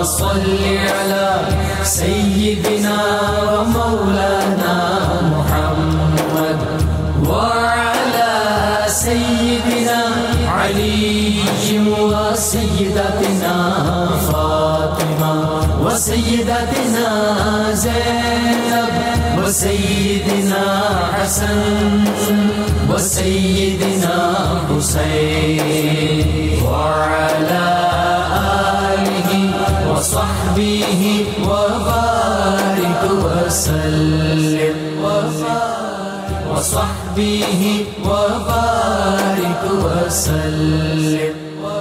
صل على سيدنا ومولانا محمد وعلى سيدنا علي وسيدتنا فاطمة وسيدتنا زينب وسيدنا حسن وسيدنا حسين وعلى آله وصحبه وبارك وسلم وصحبه وبارك وسلم.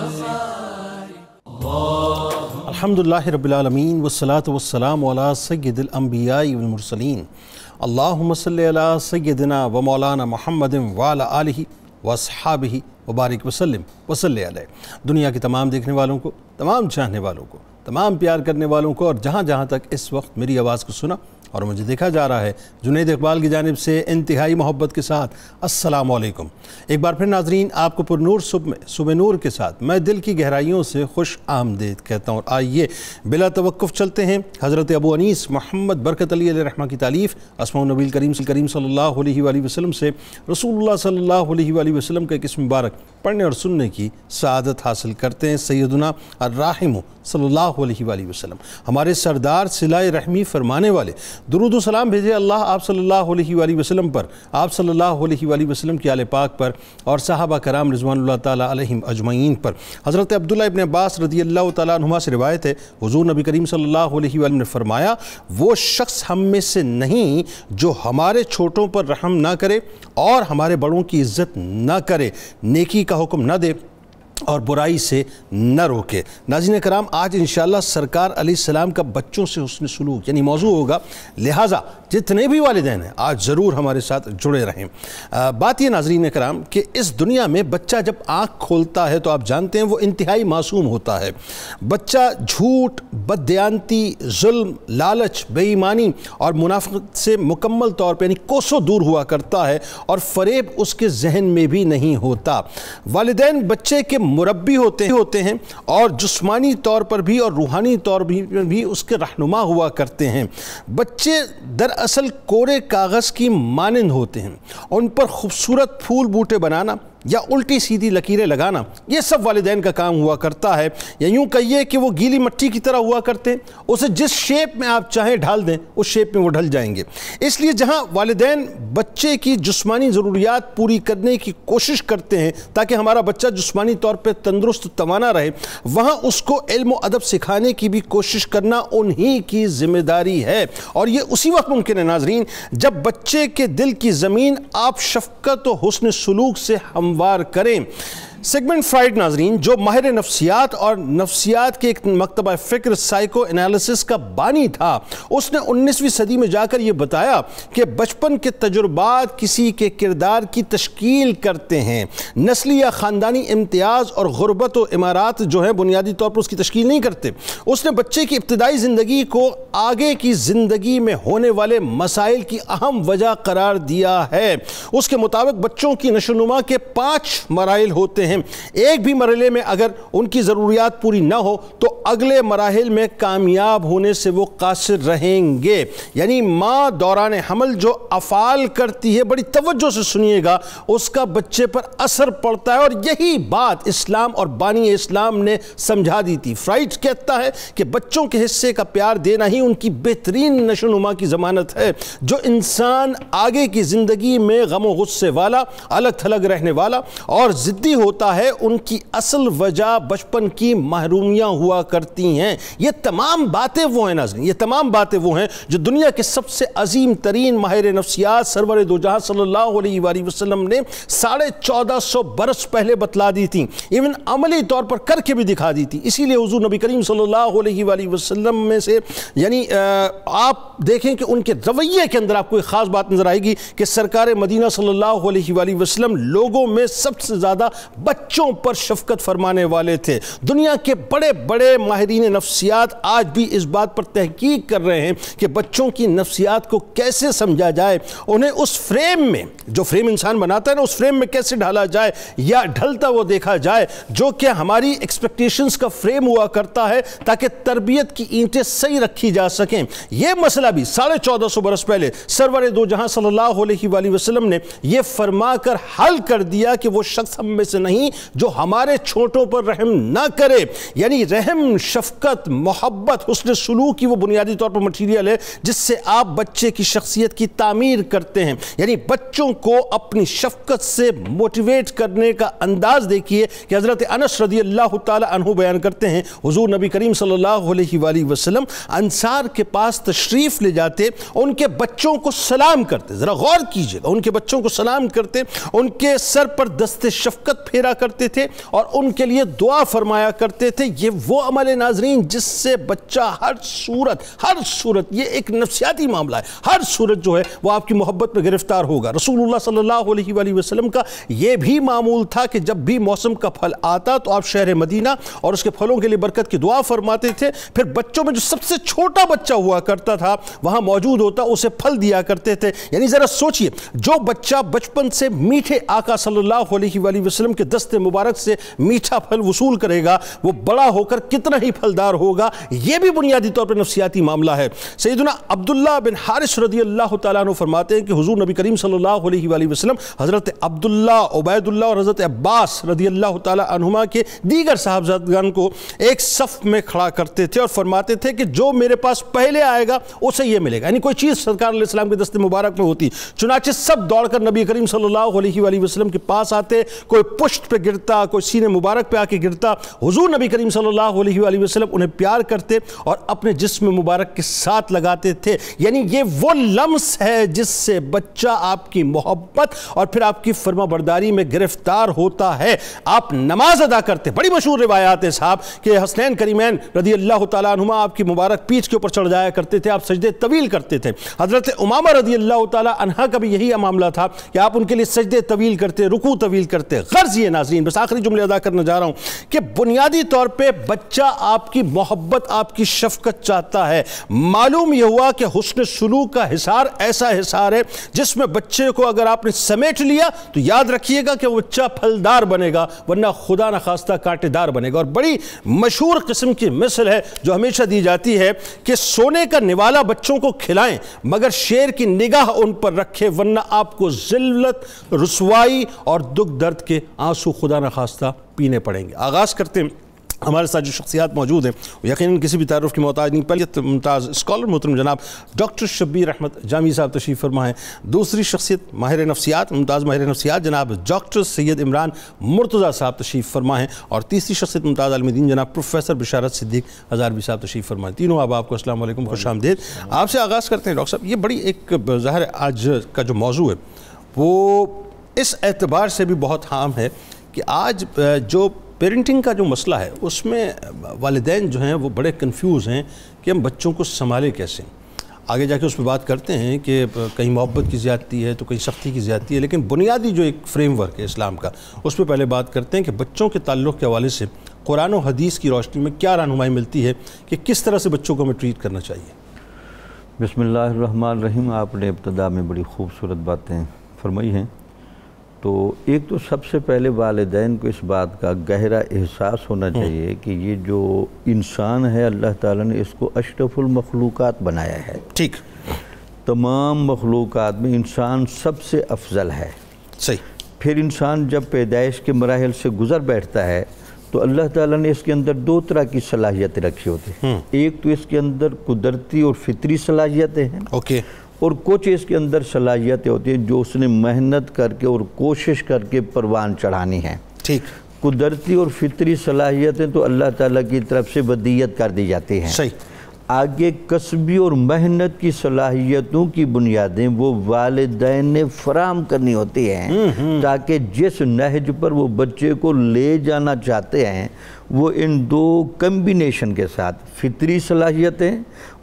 الحمدللہ رب العالمین والصلاة والسلام علی سید الانبیاء والمرسلین. اللہم صلی علی سیدنا و مولانا محمد وعلی آلہ واصحابہ وبارک وسلم وصلی علیہ. دنیا کے تمام دیکھنے والوں کو، تمام چاہنے والوں کو، تمام پیار کرنے والوں کو، اور جہاں جہاں تک اس وقت میری آواز کو سنا اور مجھے دیکھا جا رہا ہے، جنید اقبال کی جانب سے انتہائی محبت کے ساتھ السلام علیکم. ایک بار پھر ناظرین، آپ کو پر نور صبح نور کے ساتھ میں دل کی گہرائیوں سے خوش آمدید کہتا ہوں. اور آئیے بلا توقف چلتے ہیں حضرت ابو انیس محمد برکت علی علیہ رحمہ کی تالیف اسماء النبی کریم صلی اللہ علیہ وآلہ وسلم سے رسول اللہ صلی اللہ علیہ وآلہ وسلم کا ایک اسم مبارک پڑھنے اور سننے کی سعادت حاصل کرتے ہیں. سیدنا الرحیم صلی اللہ علیہ وآلہ وسلم، ہمارے سردار صلہ رحمی فرمانے والے، درود و سلام بھیجے اللہ آپ صلی اللہ علیہ وآلہ وسلم پر، آپ صلی اللہ علیہ وآلہ وسلم کی آل پاک پر، اور صحابہ کرام رضوان اللہ تعالیٰ علیہم اجمعین پر. حضرت عبداللہ ابن عباس رضی اللہ تعالیٰ عنہما سے روایت ہے، حضور نبی کریم صلی اللہ علیہ وآلہ نے فرمایا، وہ شخص ہم میں سے نہیں جو ہمارے چھوٹوں پر رحم نہ کرے اور ہمارے بڑوں کی عزت نہ کرے، نیکی کا حکم نہ دے اور برائی سے نہ روکے. ناظرین کرام، آج انشاءاللہ سرکار علیہ السلام کا بچوں سے حسن سلوک یعنی موضوع ہوگا، لہٰذا جتنے بھی والدین ہیں آج ضرور ہمارے ساتھ جڑے رہیں. بات یہ ناظرین کرام کہ اس دنیا میں بچہ جب آنکھ کھولتا ہے تو آپ جانتے ہیں وہ انتہائی معصوم ہوتا ہے. بچہ جھوٹ، بددیانتی، ظلم، لالچ، بے ایمانی اور منافقت سے مکمل طور پہ یعنی کوسوں دور ہوا کرتا ہے، اور فریب اس کے ذہن میں بھی نہیں ہوتا. والدین بچے کے مربی ہوتے ہیں اور جسمانی طور پر بھی اور روحانی طور پر بھی اس کے رہنما ہوا کرتے ہیں. بچے دراصل کورے کاغذ کی مانند ہوتے ہیں، ان پر خوبصورت پھول بوٹے بنانا یا الٹی سیدھی لکیریں لگانا یہ سب والدین کا کام ہوا کرتا ہے، یا یوں کہیے کہ وہ گیلی مٹی کی طرح ہوا کرتے ہیں، اسے جس شیپ میں آپ چاہیں ڈھال دیں اس شیپ میں وہ ڈھل جائیں گے. اس لیے جہاں والدین بچے کی جسمانی ضروریات پوری کرنے کی کوشش کرتے ہیں تاکہ ہمارا بچہ جسمانی طور پہ تندرست توانا رہے، وہاں اس کو علم و ادب سکھانے کی بھی کوشش کرنا انہی کی ذمہ داری ہے. اور یہ اسی وقت ممکن ہے ناظرین جب بچے کے دل کی زمین آپ شفقت و حسن سلوک سے ہموار کریں. سیگمنٹ فرائیڈ ناظرین، جو ماہر نفسیات اور نفسیات کے ایک مکتبہ فکر سائیکو انالیسس کا بانی تھا، اس نے 19ویں صدی میں جا کر یہ بتایا کہ بچپن کے تجربات کسی کے کردار کی تشکیل کرتے ہیں. نسلی یا خاندانی امتیاز اور غربت و امارات جو ہیں بنیادی طور پر اس کی تشکیل نہیں کرتے. اس نے بچے کی ابتدائی زندگی کو آگے کی زندگی میں ہونے والے مسائل کی اہم وجہ قرار دیا ہے. اس کے مطابق بچوں کی نشو و نما کے 5 مراحل ہوتے ہیں. ایک بھی مرحلے میں اگر ان کی ضروریات پوری نہ ہو تو اگلے مراحل میں کامیاب ہونے سے وہ قاصر رہیں گے. یعنی ماں دوران حمل جو افعال کرتی ہے، بڑی توجہ سے سنیے گا، اس کا بچے پر اثر پڑتا ہے. اور یہی بات اسلام اور بانی اسلام نے سمجھا دی تھی. فرائیڈ کہتا ہے کہ بچوں کے حصے کا پیار دینا ہی ان کی بہترین نشو و نما کی ضمانت ہے. جو انسان آگے کی زندگی میں غم و غصے والا، الگ تھلگ رہنے والا اور ضدی ہوتا ہے، ان کی اصل وجہ بچپن کی محرومیاں ہوا کرتی ہیں. یہ تمام باتیں وہ ہیں ناظرین، یہ تمام باتیں وہ ہیں جو دنیا کے سب سے عظیم ترین ماہر نفسیات سرور دو جہاں صلی اللہ علیہ وآلہ وسلم نے 1450 برس پہلے بتلا دی تھی، ایون عملی طور پر کر کے بھی دکھا دی تھی. اسی لیے حضور نبی کریم صلی اللہ علیہ وآلہ وسلم میں سے یعنی آپ دیکھیں کہ ان کے رویے کے اندر آپ کو ایک خاص بات نظر آئے گی کہ سرکار مدینہ صلی اللہ علیہ وآلہ وسلم لوگوں میں سب سے زیادہ بچوں پر شفقت فرمانے والے تھے۔ دنیا کے بڑے بڑے ماہرین نفسیات آج بھی اس بات پر تحقیق کر رہے ہیں کہ بچوں کی نفسیات کو کیسے سمجھا جائے، انہیں اس فریم میں، جو فریم انسان بناتا ہے نا، اس فریم میں کیسے ڈھالا جائے یا ڈھلتا وہ دیکھا جائے جو کہ ہماری ایکسپیکٹیشنز کا فریم ہوا کرتا ہے، تاکہ تربیت کی اینٹیں صحیح رکھی جا سکیں۔ یہ مسئلہ بھی 1450 برس پہلے سرور دو جہاں صلی اللہ علیہ وآلہ وسلم نے یہ فرما کر حل کر دیا کہ وہ شخص ہم میں سے نہیں جو ہمارے چھوٹوں پر رحم نہ کرے۔ یعنی رحم، شفقت، محبت، حسن سلوک کی وہ بنیادی طور پر مٹیریل ہے جس سے آپ بچے کی شخصیت کی تعمیر کرتے ہیں۔ یعنی بچوں کو اپنی شفقت سے موٹیویٹ کرنے کا انداز دیکھیے کہ حضرت انس رضی اللہ تعالی عنہ بیان کرتے ہیں حضور نبی کریم صلی اللہ علیہ وآلہ وسلم انصار کے پاس تشریف لے جاتے، ان کے بچوں کو سلام کرتے، ذرا غور کیجئے، ان کے بچوں کو سلام کرتے، ان کے سر پر دست شفقت پھیرا کرتے تھے اور ان کے لیے دعا فرمایا کرتے تھے۔ یہ وہ عمل ناظرین جس سے بچہ ہر صورت، یہ ایک نفسیاتی معاملہ ہے، ہر صورت جو ہے وہ آپ کی محبت میں گرفتار ہوگا۔ رسول اللہ صلی اللہ علیہ وآلہ وسلم کا یہ بھی معمول تھا کہ جب بھی موسم کا پھل آتا تو آپ شہر مدینہ اور اس کے پھلوں کے لیے برکت کی دعا فرماتے تھے، پھر بچوں میں جو سب سے چھوٹا بچہ ہوا کرتا تھا وہاں موجود ہوتا، اسے پھل دیا کرتے تھے۔ یعنی ذرا سوچئے، جو بچہ بچپن سے میٹھے آقا صلی اللہ علیہ وآلہ وسلم کے دست مبارک سے میٹھا پھل وصول کرے گا، وہ بڑا ہو کر کتنا ہی پھلدار ہوگا۔ یہ بھی بنیادی طور پر نفسیاتی معاملہ ہے۔ سیدنا عبداللہ بن حارث رضی اللہ تعالیٰ عنہ فرماتے ہیں کہ حضور نبی کریم صلی اللہ علیہ وآلہ وسلم حضرت عبداللہ، عبید اللہ اور حضرت عباس رضی اللہ تعالیٰ عنہما کے دیگر صحابزادگان کو ایک صف میں کھڑا کرتے تھے اور فرماتے تھے کہ جو میرے پاس پہلے آئے گا اسے یہ ملے گا۔ یعنی کوئی چیز سرکار علیہ السلام کے دست مبارک میں ہوتی، چنانچہ سب دوڑ کر نبی کریم صلی اللہ علیہ وآلہ وسلم کے پاس آتے، کوئی پشت پہ گرتا، کوئی سینے مبارک پہ آ کے گرتا، حضور نبی کریم صلی اللہ علیہ وآلہ وسلم انہیں پیار کرتے اور اپنے جسم مبارک کے ساتھ لگاتے تھے۔ یعنی یہ وہ لمس ہے جس سے بچہ آپ کی محبت اور پھر آپ کی فرما برداری میں گرفتار ہوتا ہے۔ آپ نماز ادا کرتے، بڑی مشہور روایات ہے صاحب کہ حسنین کریمین رضی اللہ تعالیٰ عنہما آپ کی مبارک پیٹھ کے اوپر چڑھ جایا کرتے تھے، آپ سجدے طویل کرتے تھے۔ حضرت امامہ رضی اللہ تعالیٰ عنہا کا بھی یہی معاملہ تھا کہ آپ ان کے لیے سجدے طویل کرتے، رکوع طویل کرتے۔ غرض یہ ناظرین، بس آخری جملے ادا کرنا جا رہا ہوں کہ بنیادی طور پہ بچہ آپ کی محبت، آپ کی شفقت چاہتا ہے۔ معلوم یہ ہوا کہ حسن سلوک کا حصار ایسا حصار ہے جس میں بچے کو اگر آپ نے سمیٹ لیا تو یاد رکھیے گا کہ وہ بچہ پھلدار بنے گا، ورنہ خدا نخواستہ کانٹے دار بنے گا۔ اور بڑی مشہور قسم کی مثل ہے جو ہمیشہ دی جاتی ہے کہ سونے کا نوالا بچوں کو کھلائیں مگر شیر کی نگاہ ان پر رکھے، ورنہ آپ کو ذلت، رسوائی اور دکھ درد کے آنسو خدا نخواستہ پینے پڑیں گے۔ آغاز کرتے ہیں۔ ہمارے ساتھ جو شخصیات موجود ہیں وہ یقیناً کسی بھی تعارف کی محتاج نہیں۔ پہلی ممتاز اسکالر محترم جناب ڈاکٹر شبیر احمد جامی صاحب تشریف فرما ہیں۔ دوسری شخصیت ماہر نفسیات، ممتاز ماہر نفسیات جناب ڈاکٹر سید عمران مرتضیٰ صاحب تشریف فرما ہیں، اور تیسری شخصیت ممتاز عالم دین جناب پروفیسر بشارت صدیق ہزاروی صاحب تشریف فرما ہیں۔ تینوں آپ کو السلام علیکم، خوش آمدید۔ آپ سے آغاز کرتے ہیں ڈاکٹر صاحب۔ یہ بڑی ایک ظاہر آج کا جو موضوع ہے وہ اس اعتبار سے بھی بہت عام ہے کہ آج جو پیرنٹنگ کا جو مسئلہ ہے اس میں والدین جو ہیں وہ بڑے کنفیوز ہیں کہ ہم بچوں کو سنبھالیں کیسے۔ آگے جا کے اس پہ بات کرتے ہیں کہ کہیں محبت کی زیادتی ہے تو کہیں سختی کی زیادتی ہے، لیکن بنیادی جو ایک فریم ورک ہے اسلام کا اس پہ پہلے بات کرتے ہیں کہ بچوں کے تعلق کے حوالے سے قرآن و حدیث کی روشنی میں کیا رہنمائی ملتی ہے کہ کس طرح سے بچوں کو ہمیں ٹریٹ کرنا چاہیے۔ بسم اللہ الرحمن الرحیم۔ آپ نے ابتدا میں بڑی خوبصورت باتیں فرمائی ہیں۔ تو ایک تو سب سے پہلے والدین کو اس بات کا گہرا احساس ہونا چاہیے کہ یہ جو انسان ہے اللہ تعالیٰ نے اس کو اشرف المخلوقات بنایا ہے۔ ٹھیک، تمام مخلوقات میں انسان سب سے افضل ہے۔ صحیح۔ پھر انسان جب پیدائش کے مراحل سے گزر بیٹھتا ہے تو اللہ تعالیٰ نے اس کے اندر دو طرح کی صلاحیتیں رکھی ہوتی ہیں۔ ایک تو اس کے اندر قدرتی اور فطری صلاحیتیں ہیں، اوکے، اور کچھ اس کے اندر صلاحیتیں ہوتی ہیں جو اس نے محنت کر کے اور کوشش کر کے پروان چڑھانی ہیں۔ ٹھیک، قدرتی اور فطری صلاحیتیں تو اللہ تعالیٰ کی طرف سے ودیت کر دی جاتی ہیں۔ صحیح۔ آگے کسبی اور محنت کی صلاحیتوں کی بنیادیں وہ والدین نے فراہم کرنی ہوتی ہیں تاکہ جس نہج پر وہ بچے کو لے جانا چاہتے ہیں وہ ان دو کمبینیشن کے ساتھ فطری صلاحیتیں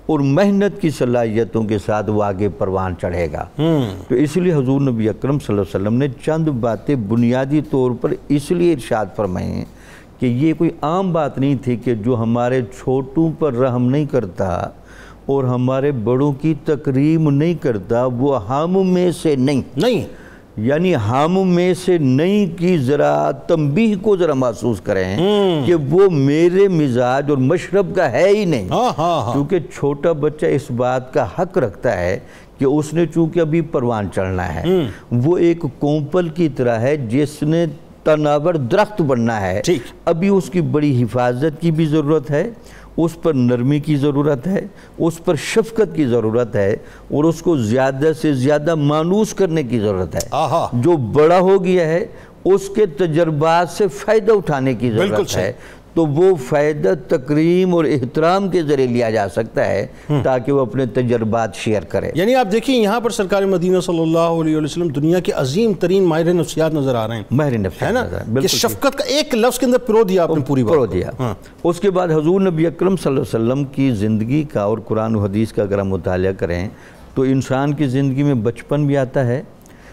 اور محنت کی صلاحیتوں کے ساتھ وہ آگے پروان چڑھے گا۔ تو اس لیے حضور نبی اکرم صلی اللہ علیہ وسلم نے چند باتیں بنیادی طور پر اس لیے ارشاد فرمائے ہیں کہ یہ کوئی عام بات نہیں تھی کہ جو ہمارے چھوٹوں پر رحم نہیں کرتا اور ہمارے بڑوں کی تکریم نہیں کرتا وہ ہم میں سے نہیں، یعنی ہم میں سے نہیں کی ذرا تنبیہ کو ذرا محسوس کریں کہ وہ میرے مزاج اور مشرب کا ہے ہی نہیں، کیونکہ چھوٹا بچہ اس بات کا حق رکھتا ہے کہ اس نے چونکہ ابھی پروان چڑھنا ہے، وہ ایک کومپل کی طرح ہے جس نے تناور درخت بننا ہے، ابھی اس کی بڑی حفاظت کی بھی ضرورت ہے، اس پر نرمی کی ضرورت ہے، اس پر شفقت کی ضرورت ہے، اور اس کو زیادہ سے زیادہ مانوس کرنے کی ضرورت ہے۔ جو بڑا ہو گیا ہے اس کے تجربات سے فائدہ اٹھانے کی ضرورت ہے، تو وہ فائدہ تکریم اور احترام کے ذریعے لیا جا سکتا ہے تاکہ وہ اپنے تجربات شیئر کرے۔ یعنی آپ دیکھیں یہاں پر سرکار مدینہ صلی اللہ علیہ وسلم دنیا کے عظیم ترین ماہر نفسیات نظر آ رہے ہیں، ماہر نفسیات نظر آ رہے ہیں، کہ شفقت کا ایک لفظ کے اندر پرو دیا آپ نے پوری بات پرو دیا۔ اس کے بعد حضور نبی اکرم صلی اللہ علیہ وسلم کی زندگی کا اور قرآن و حدیث کا اگر ہم مطالعہ کریں تو انسان کی زندگی میں بچپن بھی آتا ہے،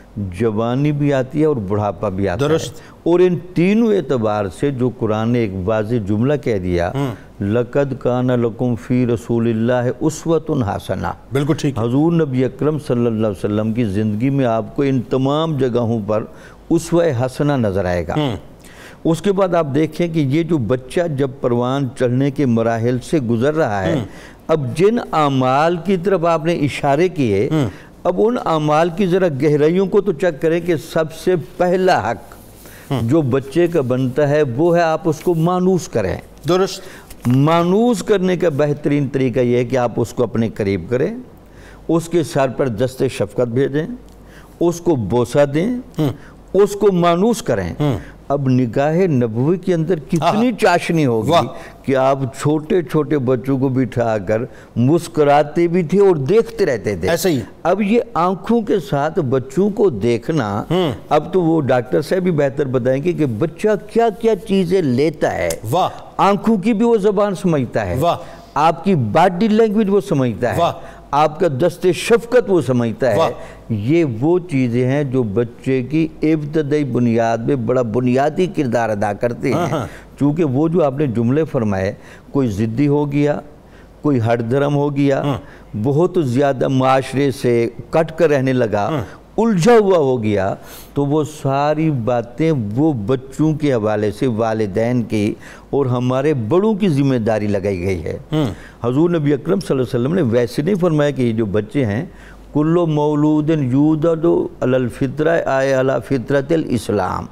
جوانی بھی آتی ہے اور بڑھاپا بھی آتا ہے، اور ان تینوں اعتبار سے جو قرآن نے ایک واضح جملہ کہہ دیا لَقَدْ كَانَ لَكُمْ فِي رَسُولِ اللَّهِ أُسْوَةٌ حَسَنَةٌ، بالکل ٹھیک، حضور نبی اکرم صلی اللہ علیہ وسلم کی زندگی میں آپ کو ان تمام جگہوں پر اسوہ حسنہ نظر آئے گا۔ اس کے بعد آپ دیکھیں کہ یہ جو بچہ جب پروان چڑھنے کے مراحل سے گزر رہا ہے، اب جن اعمال کی طرف آپ نے اشارے کیے، اب ان اعمال کی ذرا گہرائیوں کو تو چیک کریں کہ سب سے پہلا حق جو بچے کا بنتا ہے وہ ہے آپ اس کو مانوس کریں۔ درست، مانوس کرنے کا بہترین طریقہ یہ ہے کہ آپ اس کو اپنے قریب کریں، اس کے سر پر دست شفقت بھیجیں، اس کو بوسہ دیں، اس کو مانوس کریں۔ اب نگاہ نبوی کے اندر کتنی چاشنی ہوگی کہ آپ چھوٹے چھوٹے بچوں کو بٹھا کر مسکراتے بھی تھے اور دیکھتے رہتے تھے۔ ایسے ہی اب یہ آنکھوں کے ساتھ بچوں کو دیکھنا، اب تو وہ ڈاکٹر صاحب بھی بہتر بتائیں گے کہ بچہ کیا کیا چیزیں لیتا ہے، آنکھوں کی بھی وہ زبان سمجھتا ہے، آپ کی باڈی لینگویج وہ سمجھتا ہے، آپ کا دست شفقت وہ سمجھتا ہے۔ یہ وہ چیزیں ہیں جو بچے کی ابتدائی بنیاد میں بڑا بنیادی کردار ادا کرتے ہیں، چونکہ وہ جو آپ نے جملے فرمائے، کوئی ضدی ہو گیا، کوئی ہٹ دھرم ہو گیا، بہت زیادہ معاشرے سے کٹ کر رہنے لگا، الجھا ہوا ہو گیا، تو وہ ساری باتیں وہ بچوں کے حوالے سے والدین کی اور ہمارے بڑوں کی ذمہ داری لگائی گئی ہے۔ حضور نبی اکرم صلی اللہ علیہ وسلم نے ویسے نہیں فرمایا کہ یہ جو بچے ہیں کل مولود یولد علی الفطرہ آئے علی فطرت الاسلام،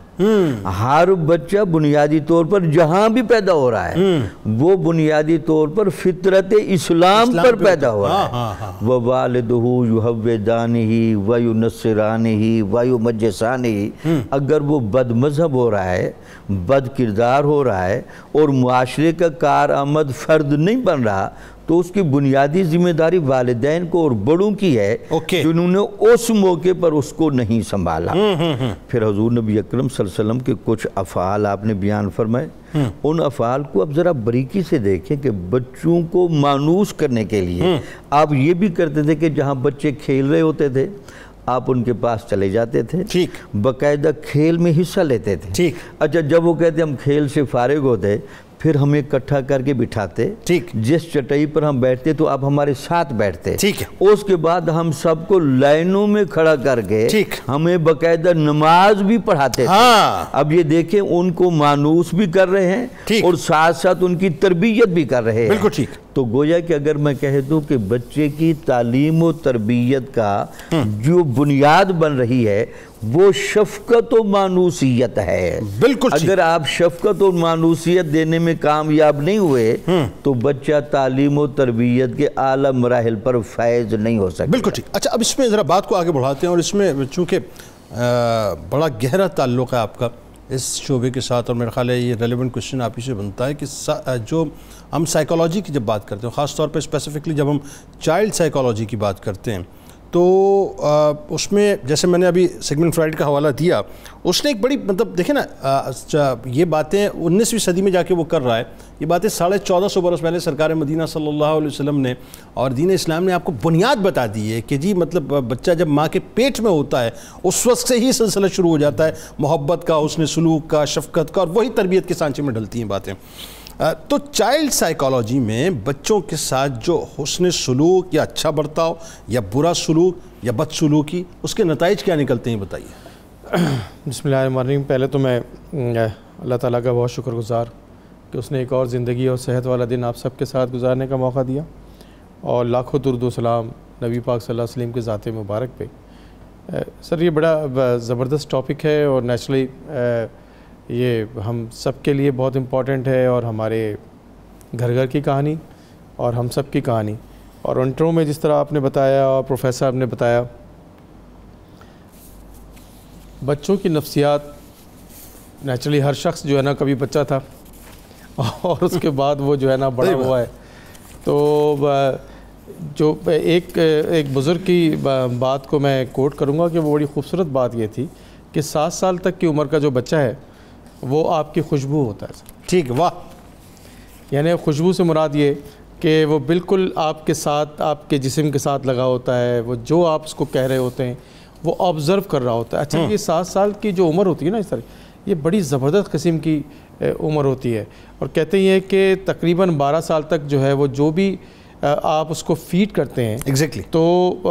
ہر بچہ بنیادی طور پر جہاں بھی پیدا ہو رہا ہے وہ بنیادی طور پر فطرت اسلام پر پیدا ہوا ہے۔ وَوَالِدُهُ يُحَوِّدَانِهِ وَيُنَصِّرَانِهِ وَيُمَجِّسَانِهِ، اگر وہ بد مذہب ہو رہا ہے، بد کردار ہو رہا ہے اور معاشرے کا کارآمد فرد نہیں بن رہا، تو اس کی بنیادی ذمہ داری والدین کو اور بڑوں کی ہے جنہوں نے اس موقع پر اس کو نہیں سنبھالا۔ پھر حضور نبی اکرم صلی اللہ علیہ وسلم کے کچھ افعال آپ نے بیان فرمائے، ان افعال کو اب ذرا باریکی سے دیکھیں کہ بچوں کو مانوس کرنے کے لیے آپ یہ بھی کرتے تھے کہ جہاں بچے کھیل رہے ہوتے تھے آپ ان کے پاس چلے جاتے تھے، باقاعدہ کھیل میں حصہ لیتے تھے۔ اچھا، جب وہ کہتے ہم کھیل سے فارغ ہوتے پھر ہمیں اکٹھا کر کے بٹھاتے، جس چٹائی پر ہم بیٹھتے تو آپ ہمارے ساتھ بیٹھتے، اس کے بعد ہم سب کو لائنوں میں کھڑا کر کے ہمیں باقاعدہ نماز بھی پڑھاتے تھے۔ اب یہ دیکھیں ان کو مانوس بھی کر رہے ہیں اور ساتھ ساتھ ان کی تربیت بھی کر رہے ہیں۔ تو گویا کہ اگر میں کہہ دوں کہ بچے کی تعلیم و تربیت کا جو بنیاد بن رہی ہے وہ شفقت و مانوسیت ہے، اگر آپ شفقت و مانوسیت دینے میں کامیاب نہیں ہوئے تو بچہ تعلیم و تربیت کے اعلیٰ مراحل پر فائز نہیں ہو سکتا۔ بالکل ٹھیک۔ اچھا، اب اس میں ذرا بات کو آگے بڑھاتے ہیں، اور اس میں چونکہ بڑا گہرا تعلق ہے آپ کا اس شعبے کے ساتھ، اور میرا خیال ہے یہ ریلیونٹ کوشچن آپ ہی سے بنتا ہے کہ جو ہم سائیکالوجی کی جب بات کرتے ہیں، خاص طور پہ اسپیسیفکلی جب ہم چائلڈ سائیکالوجی کی بات کرتے ہیں، تو اس میں جیسے میں نے ابھی سیگمنٹ فرائڈ کا حوالہ دیا، اس نے ایک بڑی مطلب دیکھیں نا یہ باتیں 19ویں صدی میں جا کے وہ کر رہا ہے، یہ باتیں 1450 برس پہلے سرکار مدینہ صلی اللہ علیہ وسلم نے اور دین اسلام نے آپ کو بنیاد بتا دی ہے کہ جی مطلب بچہ جب ماں کے پیٹ میں ہوتا ہے اس وقت سے ہی سلسلہ شروع ہو جاتا ہے محبت کا، حسن سلوک کا، شفقت کا، اور وہی تربیت کے سانچے میں ڈلتی ہیں باتیں۔ تو چائلڈ سائیکالوجی میں بچوں کے ساتھ جو حسن سلوک یا اچھا برتاؤ یا برا سلوک یا بد سلوکی، اس کے نتائج کیا نکلتے ہیں بتائیے۔ بسم اللہ الرحمن الرحیم۔ پہلے تو میں اللہ تعالیٰ کا بہت شکر گزار کہ اس نے ایک اور زندگی اور صحت والا دن آپ سب کے ساتھ گزارنے کا موقع دیا، اور لاکھوں درود و سلام نبی پاک صلی اللہ علیہ وسلم کے ذات مبارک پہ۔ سر یہ بڑا زبردست ٹاپک ہے اور نیچرلی یہ ہم سب کے لیے بہت امپورٹنٹ ہے، اور ہمارے گھر گھر کی کہانی اور ہم سب کی کہانی۔ اور انٹرو میں جس طرح آپ نے بتایا اور پروفیسر صاحب نے بتایا، بچوں کی نفسیات نیچرلی ہر شخص جو ہے نا کبھی بچہ تھا اور اس کے بعد وہ جو ہے نا بڑا ہوا ہے۔ تو جو ایک بزرگ کی بات کو میں کوٹ کروں گا کہ وہ بڑی خوبصورت بات یہ تھی کہ 7 سال تک کی عمر کا جو بچہ ہے وہ آپ کی خوشبو ہوتا ہے۔ ٹھیک، واہ۔ یعنی خوشبو سے مراد یہ کہ وہ بالکل آپ کے ساتھ، آپ کے جسم کے ساتھ لگا ہوتا ہے، وہ جو آپ اس کو کہہ رہے ہوتے ہیں وہ آبزرو کر رہا ہوتا ہے۔ اچھا، یہ 7 سال کی جو عمر ہوتی ہے نا اس طرح، یہ بڑی زبردست قسم کی عمر ہوتی ہے، اور کہتے ہیں کہ تقریباً 12 سال تک جو ہے وہ جو بھی آپ اس کو فیڈ کرتے ہیں ایگزیکٹلی، تو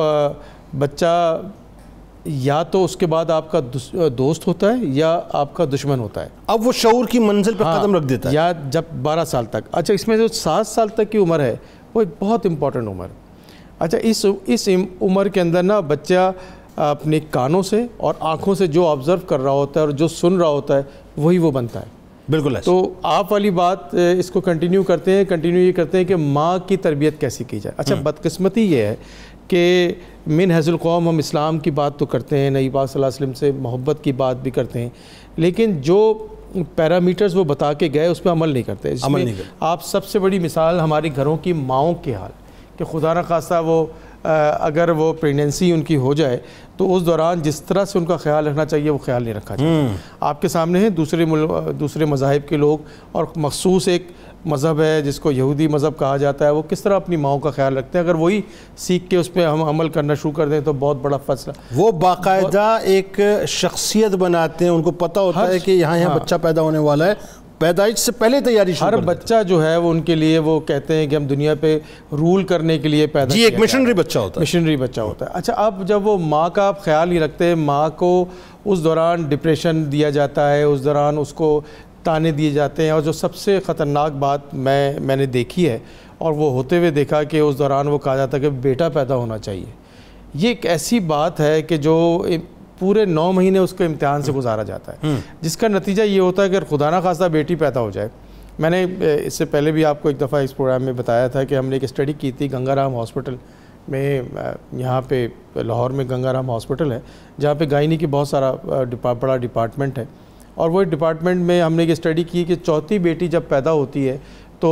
بچہ یا تو اس کے بعد آپ کا دوست ہوتا ہے یا آپ کا دشمن ہوتا ہے۔ اب وہ شعور کی منزل پہ قدم رکھ دیتا ہے، یا جب 12 سال تک۔ اچھا، اس میں جو 7 سال تک کی عمر ہے وہ ایک بہت امپورٹنٹ عمر ہے۔ اچھا، اس عمر کے اندر نا بچہ اپنے کانوں سے اور آنکھوں سے جو آبزرو کر رہا ہوتا ہے اور جو سن رہا ہوتا ہے وہی وہ بنتا ہے۔ بالکل ایسا۔ تو آپ والی بات اس کو کنٹینیو یہ کرتے ہیں کہ ماں کی تربیت کیسی کی جائے۔ اچھا، بدقسمتی یہ ہے کہ من حیث القوم ہم اسلام کی بات تو کرتے ہیں، نبی پاک صلی اللہ علیہ وسلم سے محبت کی بات بھی کرتے ہیں، لیکن جو پیرامیٹرز وہ بتا کے گئے اس پہ عمل نہیں کرتے۔ اس میں آپ سب سے بڑی مثال ہماری گھروں کی ماؤں کے حال، کہ خدا نہ خواستہ وہ اگر وہ پریگنینسی ان کی ہو جائے تو اس دوران جس طرح سے ان کا خیال رکھنا چاہیے وہ خیال نہیں رکھا چاہیے۔ آپ کے سامنے ہیں دوسرے مذاہب کے لوگ، اور مخصوص ایک مذہب ہے جس کو یہودی مذہب کہا جاتا ہے، وہ کس طرح اپنی ماؤں کا خیال رکھتے ہیں۔ اگر وہی سیکھ کے اس پہ ہم عمل کرنا شروع کر دیں تو بہت بڑا فیصلہ، وہ باقاعدہ ایک شخصیت بناتے ہیں، ان کو پتہ ہوتا ہے کہ یہاں بچہ پیدا ہونے والا ہے، پیدائش سے پہلے تیاری شروع ہر بچہ جو ہے وہ ان کے لیے وہ کہتے ہیں کہ ہم دنیا پہ رول کرنے کے لیے پیدا جی، ایک مشنری بچہ ہوتا ہے، مشنری بچہ ہوتا ہے۔ اچھا، اب جب وہ ماں کا آپ خیال نہیں رکھتے، ماں کو اس دوران ڈپریشن دیا جاتا ہے، اس دوران اس کو تانے دیے جاتے ہیں، اور جو سب سے خطرناک بات میں نے دیکھی ہے اور وہ ہوتے ہوئے دیکھا کہ اس دوران وہ کہا جاتا ہے کہ بیٹا پیدا ہونا چاہیے۔ یہ ایک ایسی بات ہے کہ جو پورے 9 مہینے اس کے امتحان سے گزارا جاتا ہے، جس کا نتیجہ یہ ہوتا ہے کہ خدا نہ خواستہ بیٹی پیدا ہو جائے۔ میں نے اس سے پہلے بھی آپ کو ایک دفعہ اس پروگرام میں بتایا تھا کہ ہم نے ایک اسٹڈی کی تھی گنگا رام ہاسپٹل میں، یہاں پہ لاہور میں گنگا رام ہاسپٹل ہے جہاں پہ گائنی کی بہت سارا بڑا ڈپارٹمنٹ ہے، اور وہ ڈپارٹمنٹ میں ہم نے ایک اسٹڈی کی کہ چوتھی بیٹی جب پیدا ہوتی ہے تو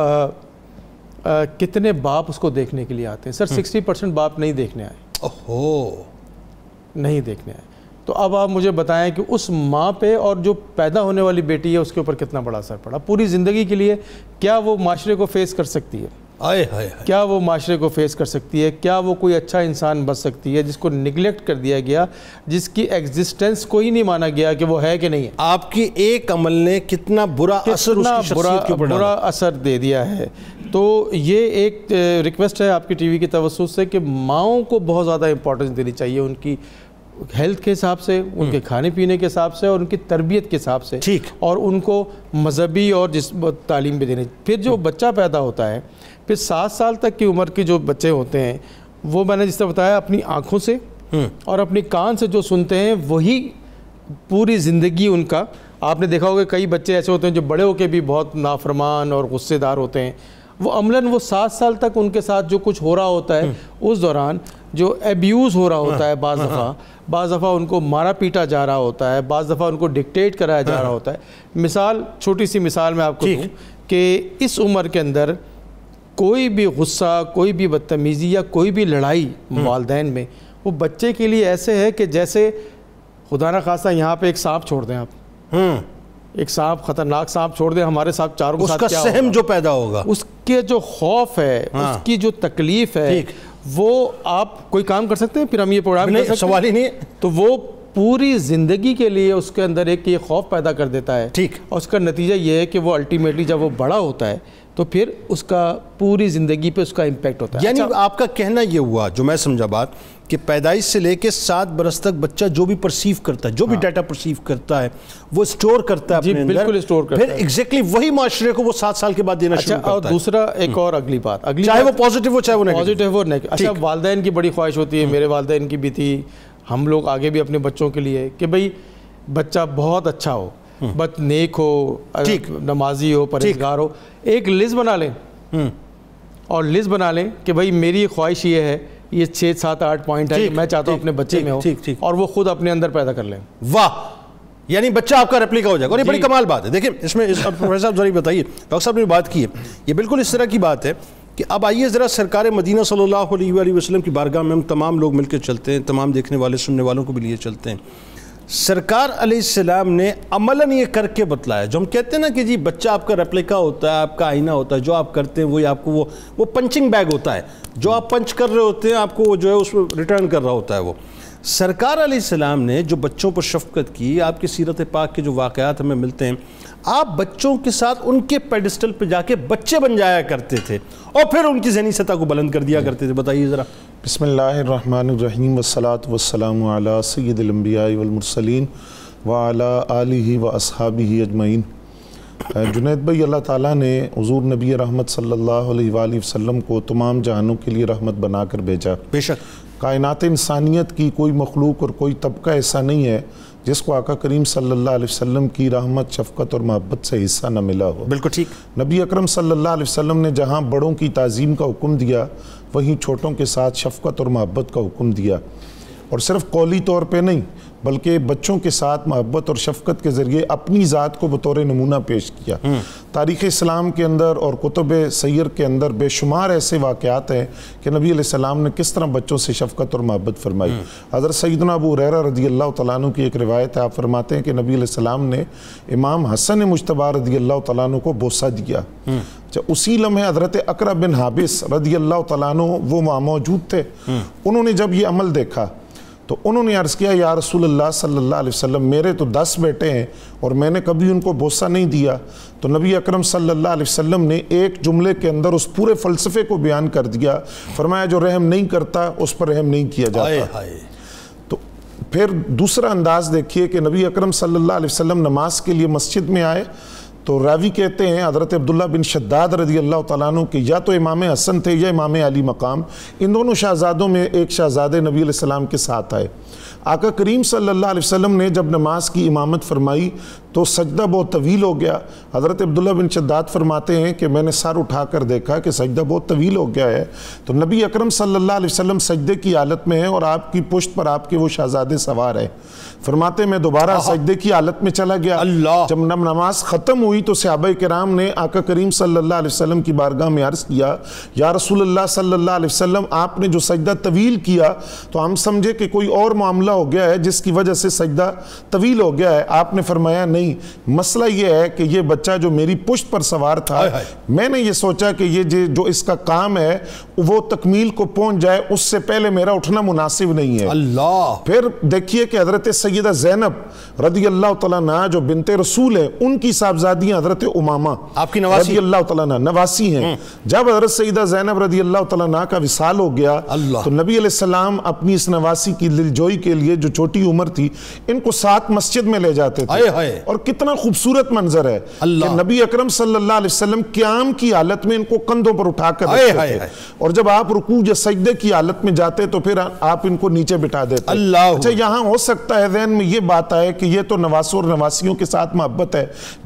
کتنے باپ اس کو دیکھنے کے لیے آتے ہیں۔ سر 60% باپ نہیں دیکھنے آئے، نہیں دیکھنے آئے۔ تو اب آپ مجھے بتائیں کہ اس ماں پہ اور جو پیدا ہونے والی بیٹی ہے اس کے اوپر کتنا بڑا اثر پڑا پوری زندگی کے لیے۔ کیا وہ معاشرے کو فیس کر سکتی ہے؟ کیا وہ معاشرے کو فیس کر سکتی ہے؟ کیا وہ کوئی اچھا انسان بن سکتی ہے جس کو نگلیکٹ کر دیا گیا، جس کی ایگزسٹنس کو ہی نہیں مانا گیا کہ وہ ہے کہ نہیں ہے؟ آپ کی ایک عمل نے کتنا برا اثر اس کی شخصیت کے اوپر ڈالا، برا اثر دے دیا ہے۔ تو یہ ایک ریکویسٹ ہے آپ کی ٹی وی کی توسط سے کہ ماؤں کو بہت زیادہ امپورٹنس دینی چاہیے، ان کی ہیلتھ کے حساب سے، ان کے کھانے پینے کے حساب سے، اور ان کی تربیت کے حساب سے، اور ان کو مذہبی اور تعلیم بھی دینی۔ پھر جو بچہ پیدا ہوتا ہے، پھر 7 سال تک کی عمر کے جو بچے ہوتے ہیں وہ میں نے جس طرح بتایا اپنی آنکھوں سے اور اپنی کان سے جو سنتے ہیں وہی پوری زندگی ان کا۔ آپ نے دیکھا ہوگا کئی بچے ایسے ہوتے ہیں جو بڑے ہو کے بھی بہت نافرمان اور غصے دار ہوتے ہیں، وہ عملاً وہ 7 سال تک ان کے ساتھ جو کچھ ہو رہا ہوتا ہے اس دوران جو ایبیوز ہو رہا ہوتا ہے، بعض دفعہ ان کو مارا پیٹا جا رہا ہوتا ہے، بعض دفعہ ان کو ڈکٹیٹ کرایا جا رہا ہوتا ہے۔ چھوٹی سی مثال میں آپ کو دوں کہ اس عمر کے اندر کوئی بھی غصہ، کوئی بھی بدتمیزی یا کوئی بھی لڑائی والدین میں، وہ بچے کے لیے ایسے ہے کہ جیسے خدا نہ خواستہ یہاں پہ ایک سانپ چھوڑ دیں آپ، ایک سانپ، خطرناک سانپ چھوڑ دیں ہمارے ساتھ چاروں کے ساتھ، اس کا سہم جو پیدا ہوگا، اس کے جو خوف ہے، اس کی جو تکلیف ہے، وہ آپ کوئی کام کر سکتے ہیں پھر ہم یہ پروگرام کر سکتے ہیں؟ سوال ہی نہیں ہے۔ تو وہ پوری زندگی کے لیے اس کے اندر ایک یہ خوف پیدا کر دیتا ہے، ٹھیک، اور اس کا نتیجہ یہ ہے کہ وہ الٹیمیٹلی جب وہ بڑا ہوتا ہے تو پھر اس کا پوری زندگی پہ اس کا امپیکٹ ہوتا ہے۔ یعنی آپ کا کہنا یہ ہوا، جو میں سمجھا بات، کہ پیدائش سے لے کے 7 برس تک بچہ جو بھی پرسیو کرتا ہے، جو بھی ڈیٹا پرسیو کرتا ہے، وہ اسٹور کرتا ہے اپنے اندر، بالکل اسٹور کرتا ہے، پھر ایگزیکٹلی وہی معاشرے کو وہ 7 سال کے بعد دینا شروع کرتا ہے۔ اور دوسرا ایک اور اگلی بات، چاہے وہ پازیٹیو ہو چاہے وہ پازیٹیو ہو نیگیٹو۔ اچھا، والدین کی بڑی خواہش ہوتی ہے، میرے والدین کی بھی تھی، ہم لوگ آگے بھی اپنے بچوں کے لیے، کہ بھئی بچہ بہت اچھا ہو، بس نیک ہو، نمازی ہو، پرہیزگار ہو۔ ایک لسٹ بنا لیں، اور لسٹ بنا لیں کہ بھئی میری خواہش یہ ہے، یہ 6 7 8 پوائنٹ ہے کہ میں چاہتا ہوں اپنے بچے میں ہو، اور وہ خود اپنے اندر پیدا کر لیں۔ واہ، یعنی بچہ آپ کا ریپلیکا ہو جائے گا، اور یہ بڑی کمال بات ہے۔ دیکھیں اس میں پروفیسر صاحب ذرا بتائیے، ڈاکٹر صاحب نے بات کی ہے، یہ بالکل اس طرح کی بات ہے کہ اب آئیے ذرا سرکار مدینہ صلی اللہ علیہ وآلہ وسلم کی بارگاہ میں ہم تمام لوگ مل کے چلتے ہیں، تمام دیکھنے والے سننے والوں کو بھی لیے چلتے ہیں۔ سرکار علیہ السلام نے عملاً یہ کر کے بتلایا، جو ہم کہتے ہیں نا کہ جی بچہ آپ کا ریپلیکا ہوتا ہے، آپ کا آئینہ ہوتا ہے، جو آپ کرتے ہیں وہی آپ کو وہ پنچنگ بیگ ہوتا ہے، جو آپ پنچ کر رہے ہوتے ہیں آپ کو وہ جو ہے اس میں ریٹرن کر رہا ہوتا ہے۔ وہ سرکار علیہ السلام نے جو بچوں پر شفقت کی، آپ کی سیرت پاک کے جو واقعات ہمیں ملتے ہیں، آپ بچوں کے ساتھ ان کے پیڈسٹل پہ جا کے بچے بن جایا کرتے تھے اور پھر ان کی ذہنی سطح کو بلند کر دیا کرتے تھے۔ بتائیے ذرا۔ بسم اللہ الرحمن الرحیم، والصلاة والسلام علی سید الانبیاء والمرسلین وعلی آلہ واصحابہ اجمعین۔ جنید بھائی، اللہ تعالیٰ نے حضور نبی رحمت صلی اللہ علیہ وآلہ وسلم کو تمام جہانوں کے لیے رحمت بنا کر بھیجا۔ بے شک کائنات انسانیت کی کوئی مخلوق اور کوئی طبقہ ایسا نہیں ہے جس کو آقا کریم صلی اللہ علیہ وسلم کی رحمت، شفقت اور محبت سے حصہ نہ ملا ہو۔ بالکل ٹھیک۔ نبی اکرم صلی اللہ علیہ وسلم نے جہاں بڑوں کی تعظیم کا حکم دیا، وہیں چھوٹوں کے ساتھ شفقت اور محبت کا حکم دیا، اور صرف قولی طور پہ نہیں بلکہ بچوں کے ساتھ محبت اور شفقت کے ذریعے اپنی ذات کو بطور نمونہ پیش کیا۔ تاریخ اسلام کے اندر اور کتب سیر کے اندر بے شمار ایسے واقعات ہیں کہ نبی علیہ السلام نے کس طرح بچوں سے شفقت اور محبت فرمائی۔ حضرت سیدنا ابو ہریرہ رضی اللہ تعالیٰ عنہ کی ایک روایت ہے، آپ فرماتے ہیں کہ نبی علیہ السلام نے امام حسن مجتبی رضی اللہ تعالیٰ عنہ کو بوسہ دیا۔ اسی لمحے حضرت اقرع بن حابس رضی اللہ تعالیٰ عنہ وہ وہاں موجود تھے، انہوں نے جب یہ عمل دیکھا تو انہوں نے عرض کیا، یا رسول اللہ صلی اللہ علیہ وسلم، میرے تو 10 بیٹے ہیں اور میں نے کبھی ان کو بوسہ نہیں دیا۔ تو نبی اکرم صلی اللہ علیہ وسلم نے ایک جملے کے اندر اس پورے فلسفے کو بیان کر دیا، فرمایا جو رحم نہیں کرتا اس پر رحم نہیں کیا جاتا۔ تو پھر دوسرا انداز دیکھیے کہ نبی اکرم صلی اللہ علیہ وسلم نماز کے لیے مسجد میں آئے تو راوی کہتے ہیں حضرت عبداللہ بن شداد رضی اللہ تعالیٰ عنہ کہ یا تو امام حسن تھے یا امام علی مقام، ان دونوں شہزادوں میں ایک شہزادے نبی علیہ السلام کے ساتھ آئے۔ آقا کریم صلی اللہ علیہ وسلم نے جب نماز کی امامت فرمائی تو سجدہ بہت طویل ہو گیا۔ حضرت عبداللہ بن شداد فرماتے ہیں کہ میں نے سر اٹھا کر دیکھا کہ سجدہ بہت طویل ہو گیا ہے، تو نبی اکرم صلی اللہ علیہ وسلم سجدے کی حالت میں ہیں اور آپ کی پشت پر آپ کے وہ شہزادے سوار ہیں۔ فرماتے میں دوبارہ سجدے کی حالت میں چلا گیا۔ جب نماز ختم ہوئی تو صحابہ کرام نے آقا کریم صلی اللہ علیہ وسلم کی بارگاہ میں عرض کیا، یا رسول اللہ صلی اللہ علیہ وسلم، آپ نے جو سجدہ طویل کیا تو ہم سمجھے کہ کوئی اور معاملہ ہو گیا ہے جس کی وجہ سے سجدہ طویل ہو گیا ہے۔ آپ نے فرمایا نہیں، مسئلہ یہ ہے کہ یہ بچہ جو میری پشت پر سوار تھا، میں نے یہ سوچا کہ یہ جو اس کا کام ہے وہ تکمیل کو پہنچ جائے، اس سے پہلے میرا اٹھنا مناسب نہیں ہے۔ اللہ۔ پھر دیکھیے کہ حضرت سیدہ زینب رضی اللہ تعالیٰ عنہ جو بنت رسول ہے، ان کی صاحبزادی حضرت امامہ آپ کی نواسی رضی اللہ تعالیٰ عنہ نواسی ہیں۔ جب حضرت سیدہ زینب رضی اللہ تعالیٰ عنہ کا وصال ہو گیا تو نبی علیہ السلام اپنی اس نواسی کی دلجوئی کے لیے، جو چھوٹی عمر تھی، ان کو ساتھ مسجد میں لے جاتے تھے۔ اور کتنا خوبصورت منظر ہے کہ نبی اکرم صلی اللہ علیہ وسلم قیام کی حالت میں ان کو کندھوں پر اٹھا کر رکھتے تھے، اور جب آپ رکوع یا سجدے کی حالت میں جاتے تو پھر آپ ان کو نیچے بٹھا دیتے۔ اچھا، یہاں ہو سکتا ہے ذہن میں یہ بات آئے کہ یہ تو نواسوں اور نواسیوں کے ساتھ محبت ہے، بیٹوں اور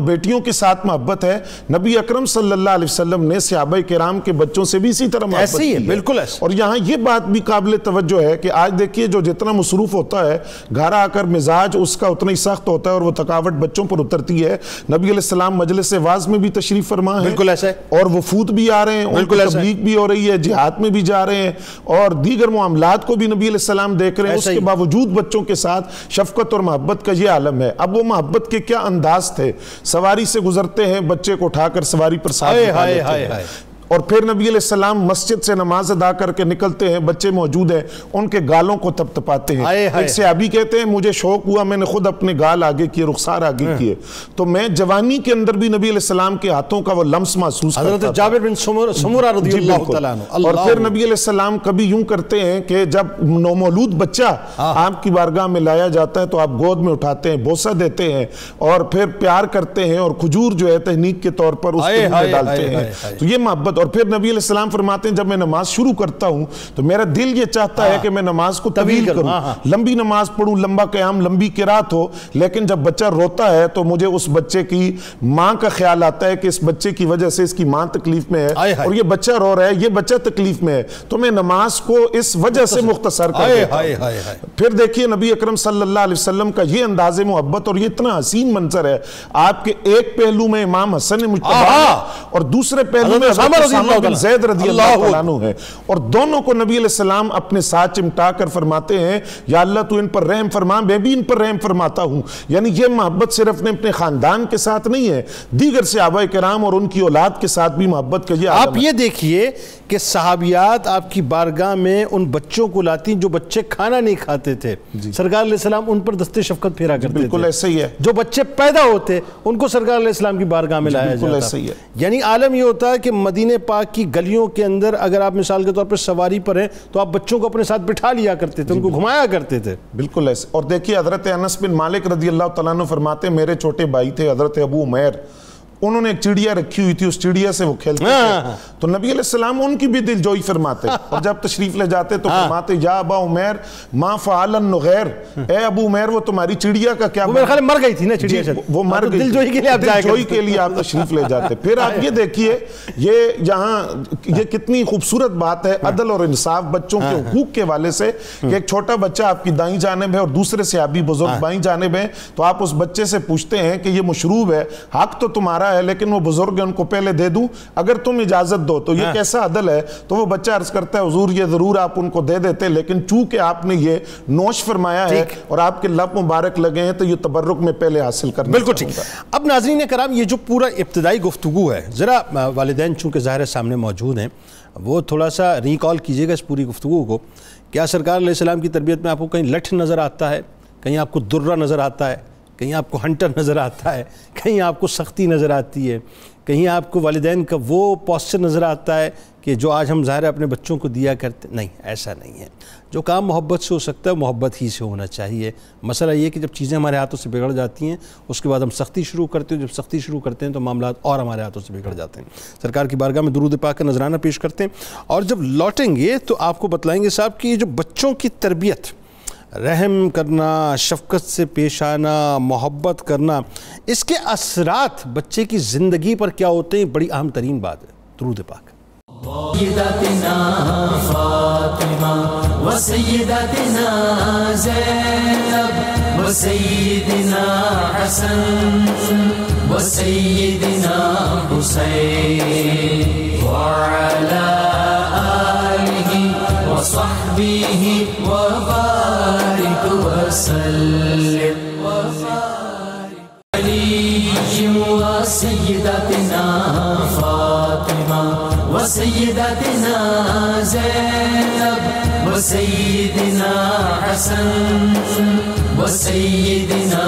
بیٹیوں کے ساتھ محبت ہے، نبی اکرم صلی اللہ علیہ وسلم نے صحابہ کرام کے بچوں سے بھی اسی طرح محبت ایسے ہی ہے، کی بالکل ایسے۔ اور یہاں یہ بات بھی قابل توجہ ہے کہ آج دیکھیے جو جتنا مصروف ہوتا ہے گھر آ کر مزاج اس کا اتنا ہی سخت ہوتا ہے اور وہ تھکاوٹ بچوں پر اترتی ہے۔ نبی علیہ السلام مجلس واعظ میں بھی تشریف فرما ہے، بالکل ایسے، اور وفود بھی آ رہے ہیں، ان کو تبلیغ بھی ہو رہی ہے، جہاد میں بھی جا رہے ہیں، اور دیگر معاملات کو بھی نبی علیہ السلام دیکھ رہے ہیں، اس کے باوجود بچوں کے ساتھ شفقت اور محبت کا یہ عالم ہے۔ اب وہ محبت کے کیا انداز تھے، سواری سے گزرتے ہیں، بچے کو اٹھا کر سواری پر ساتھ بٹھا لیتے ہیں، اور پھر نبی علیہ السلام مسجد سے نماز ادا کر کے نکلتے ہیں، بچے موجود ہیں، ان کے گالوں کو تپ تپاتے ہیں۔ ایک صحابی کہتے ہیں مجھے شوق ہوا، میں نے خود اپنے گال آگے کیے، رخسار آگے کیے، تو میں جوانی کے اندر بھی نبی علیہ السلام کے ہاتھوں کا وہ لمس محسوس کرتا تھا۔ حضرت جابر بن سمرہ رضی اللہ تعالیٰ عنہ، اور پھر نبی علیہ السلام کبھی یوں کرتے ہیں کہ جب نومولود بچہ آپ کی بارگاہ میں لایا جاتا ہے تو آپ گود میں اٹھاتے ہیں، بوسہ دیتے ہیں، اور پھر پیار کرتے ہیں، اور کھجور جو ہے تہنیک کے طور پر اس کے منہ میں ڈالتے ہیں۔ تو یہ محبت، اور پھر نبی علیہ السلام فرماتے ہیں جب میں نماز شروع کرتا ہوں تو میرا دل یہ چاہتا ہے کہ میں نماز کو طویل کروں، لمبی نماز پڑھوں، لمبا قیام، لمبی قرات ہو، لیکن جب بچہ روتا ہے تو مجھے اس بچے کی ماں کا خیال آتا ہے کہ اس بچے کی وجہ سے اس کی ماں تکلیف میں ہے، اور یہ بچہ رو رہا ہے، یہ بچہ تکلیف میں ہے، تو میں نماز کو اس وجہ سے مختصر کر دیتا ہوں۔ پھر دیکھیے نبی اکرم صلی اللہ علیہ وسلم کا یہ انداز محبت، اور یہ اتنا حسین منظر ہے۔ آپ کے ایک پہلو میں امام حسن مجتبی اور دوسرے پہلو میں اسامہ بن زید رضی اللہ عنہ ہے، اور دونوں کو نبی علیہ السلام اپنے ساتھ چمٹا کر فرماتے ہیں یا اللہ تو ان پر رحم فرما، میں بھی ان پر رحم فرماتا ہوں۔ یعنی یہ محبت صرف اپنے خاندان کے ساتھ نہیں ہے، دیگر صحابہ کرام اور ان کی اولاد کے ساتھ بھی محبت کا یہ عالم ہے۔ آپ یہ دیکھیے کہ صحابیات آپ کی بارگاہ میں ان بچوں کو لاتی جو بچے کھانا نہیں کھاتے تھے، سرکار علیہ السلام ان پر دست شفقت پھیرا کرتے تھے، بالکل ایسے ہی ہے۔ جو بچے پیدا ہوتے ان کو سرکار علیہ السلام کی بارگاہ میں لایا جاتا، ایسے ہی ہے۔ یعنی عالم یہ ہوتا ہے کہ مدینہ پاک کی گلیوں کے اندر اگر آپ مثال کے طور پر سواری پر ہیں تو آپ بچوں کو اپنے ساتھ بٹھا لیا کرتے تھے، ان کو گھمایا کرتے تھے، بالکل ایسے۔ اور دیکھیے حضرت انس بن مالک رضی اللہ تعالیٰ عنہ فرماتے ہیں میرے چھوٹے بھائی تھے حضرت ابو عمیر، انہوں نے ایک چڑیا رکھی ہوئی تھی، اس چڑیا سے وہ کھیلتے تھے، تو نبی علیہ السلام ان کی بھی دل جوئی فرماتے، اور جب تشریف لے جاتے تو فرماتے یا ابا عمیر ما فعل النغیر، اے ابو عمیر وہ تمہاری چڑیا کا کیا، وہ میرے خیال مر گئی تھی نا چڑیا، وہ مر گئی، دل جوئی کے لیے آپ جائے، دل جوئی کے لیے آپ تشریف لے جاتے۔ پھر آپ یہ دیکھیے یہ یہاں یہ کتنی خوبصورت بات ہے، عدل اور انصاف بچوں کے حقوق کے حوالے سے، کہ ایک چھوٹا بچہ آپ کی دائیں جانب ہے اور دوسرے صحابی بزرگ بائیں جانب ہیں، تو آپ اس بچے سے پوچھتے ہیں کہ یہ مشروب ہے، حق تو تمہارا ہے لیکن وہ بزرگ ان کو پہلے دے دوں اگر تم اجازت دو، تو یہ کیسا عدل ہے؟ تو وہ بچہ عرض کرتا ہے حضور یہ ضرور آپ ان کو دے دیتے، لیکن چونکہ آپ نے یہ نوش فرمایا ہے اور آپ کے لب مبارک لگے ہیں تو یہ تبرک میں پہلے حاصل کرنا بالکل ٹھیک۔ اب ناظرین کرام یہ جو پورا ابتدائی گفتگو ہے، ذرا والدین چونکہ ظاہر سامنے موجود ہیں وہ تھوڑا سا ریکال کیجئے گا اس پوری گفتگو کو، کیا سرکار علیہ السلام کی تربیت میں آپ کو کہیں لٹھ نظر آتا ہے، کہیں آپ کو درہ نظر آتا ہے، کہیں آپ کو ہنٹر نظر آتا ہے، کہیں آپ کو سختی نظر آتی ہے، کہیں آپ کو والدین کا وہ پوسچر نظر آتا ہے کہ جو آج ہم ظاہر اپنے بچوں کو دیا کرتے؟ نہیں، ایسا نہیں ہے۔ جو کام محبت سے ہو سکتا ہے محبت ہی سے ہونا چاہیے۔ مسئلہ یہ کہ جب چیزیں ہمارے ہاتھوں سے بگڑ جاتی ہیں اس کے بعد ہم سختی شروع کرتے ہیں، جب سختی شروع کرتے ہیں تو معاملات اور ہمارے ہاتھوں سے بگڑ جاتے ہیں۔ سرکار کی بارگاہ میں درود پاک کا نذرانہ پیش کرتے ہیں، اور جب لوٹیں گے تو آپ کو بتلائیں گے صاحب کہ یہ جو بچوں کی تربیت، رحم کرنا، شفقت سے پیش آنا، محبت کرنا، اس کے اثرات بچے کی زندگی پر کیا ہوتے ہیں، بڑی اہم ترین بات ہے۔ درود پاک۔ سیدتنا فاطمہ و سیدتنا زینب و سیدنا حسن و سیدنا حسین وعلا آلہ و صحبہ و بارک وسلم علی و سیدتنا فاطمہ و سیدتنا زینب و سیدنا حسن و سیدنا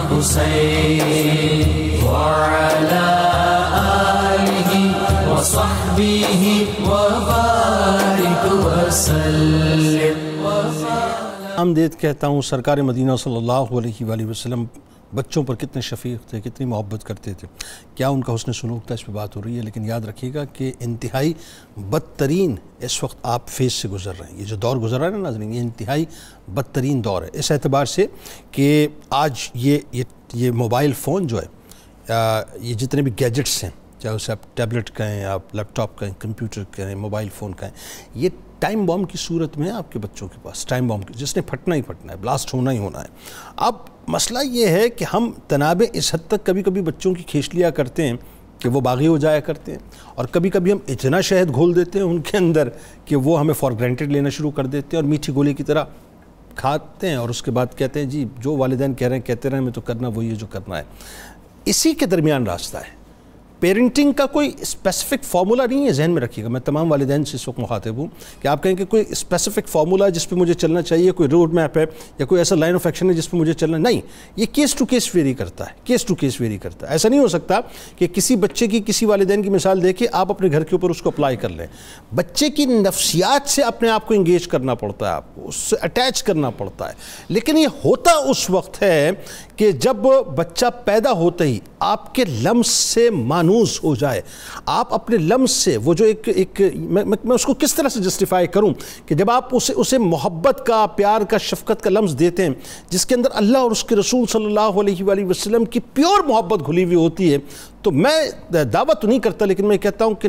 حسین وعلا آلہ و صحبہ و بارک وسلم۔ آمدید کہتا ہوں، سرکار مدینہ صلی اللہ علیہ وآلہ وسلم بچوں پر کتنے شفیق تھے، کتنی محبت کرتے تھے، کیا ان کا حسن سلوک تھا، اس پہ بات ہو رہی ہے، لیکن یاد رکھیے گا کہ انتہائی بدترین اس وقت آپ فیز سے گزر رہے ہیں۔ یہ جو دور گزر رہا ہے نا ناظرین، یہ انتہائی بدترین دور ہے اس اعتبار سے کہ آج یہ موبائل فون جو ہے یہ جتنے بھی گیجٹس ہیں، چاہے اسے آپ ٹیبلٹ کہیں، آپ لیپ ٹاپ کہیں، کمپیوٹر کہیں، موبائل فون کہیں، یہ ٹائم بام کی صورت میں ہے آپ کے بچوں کے پاس، ٹائم بام کی، جس نے پھٹنا ہی پھٹنا ہے، بلاسٹ ہونا ہی ہونا ہے۔ اب مسئلہ یہ ہے کہ ہم تنابیں اس حد تک کبھی کبھی بچوں کی کھینچ لیا کرتے ہیں کہ وہ باغی ہو جایا کرتے ہیں، اور کبھی کبھی ہم اتنا شہد گھول دیتے ہیں ان کے اندر کہ وہ ہمیں فار گرانٹیڈ لینا شروع کر دیتے ہیں اور میٹھی گولی کی طرح کھاتے ہیں، اور اس کے بعد کہتے ہیں جی جو والدین کہہ رہے ہیں کہتے رہے ہیں، میں تو کرنا وہی ہے جو کرنا ہے۔ اسی کے درمیان راستہ ہے۔ پیرنٹنگ کا کوئی اسپیسیفک فارمولا نہیں ہے، ذہن میں رکھیے گا، میں تمام والدین سے اس وقت مخاطب ہوں کہ آپ کہیں کہ کوئی اسپیسیفک فارمولا ہے جس پہ مجھے چلنا چاہیے، کوئی روڈ میپ ہے یا کوئی ایسا لائن آف ایکشن ہے جس پہ مجھے چلنا، نہیں، یہ کیس ٹو کیس ویری کرتا ہے، کیس ٹو کیس ویری کرتا ہے۔ ایسا نہیں ہو سکتا کہ کسی بچے کی کسی والدین کی مثال دے کے آپ اپنے گھر کے اوپر اس کو اپلائی کر لیں۔ بچے کی نفسیات سے اپنے آپ کو انگیج کرنا پڑتا ہے، آپ کو اس سے اٹیچ کرنا پڑتا ہے، لیکن یہ ہوتا اس وقت ہے کہ جب بچہ پیدا ہوتے ہی آپ کے لمس سے مانوس ہو جائے، آپ اپنے لمس سے وہ جو ایک میں اس کو کس طرح سے جسٹیفائی کروں کہ جب آپ اسے محبت کا، پیار کا، شفقت کا لمس دیتے ہیں جس کے اندر اللہ اور اس کے رسول صلی اللہ علیہ وآلہ وسلم کی پیور محبت گھلی ہوئی ہوتی ہے، تو میں دعویٰ تو نہیں کرتا لیکن میں کہتا ہوں کہ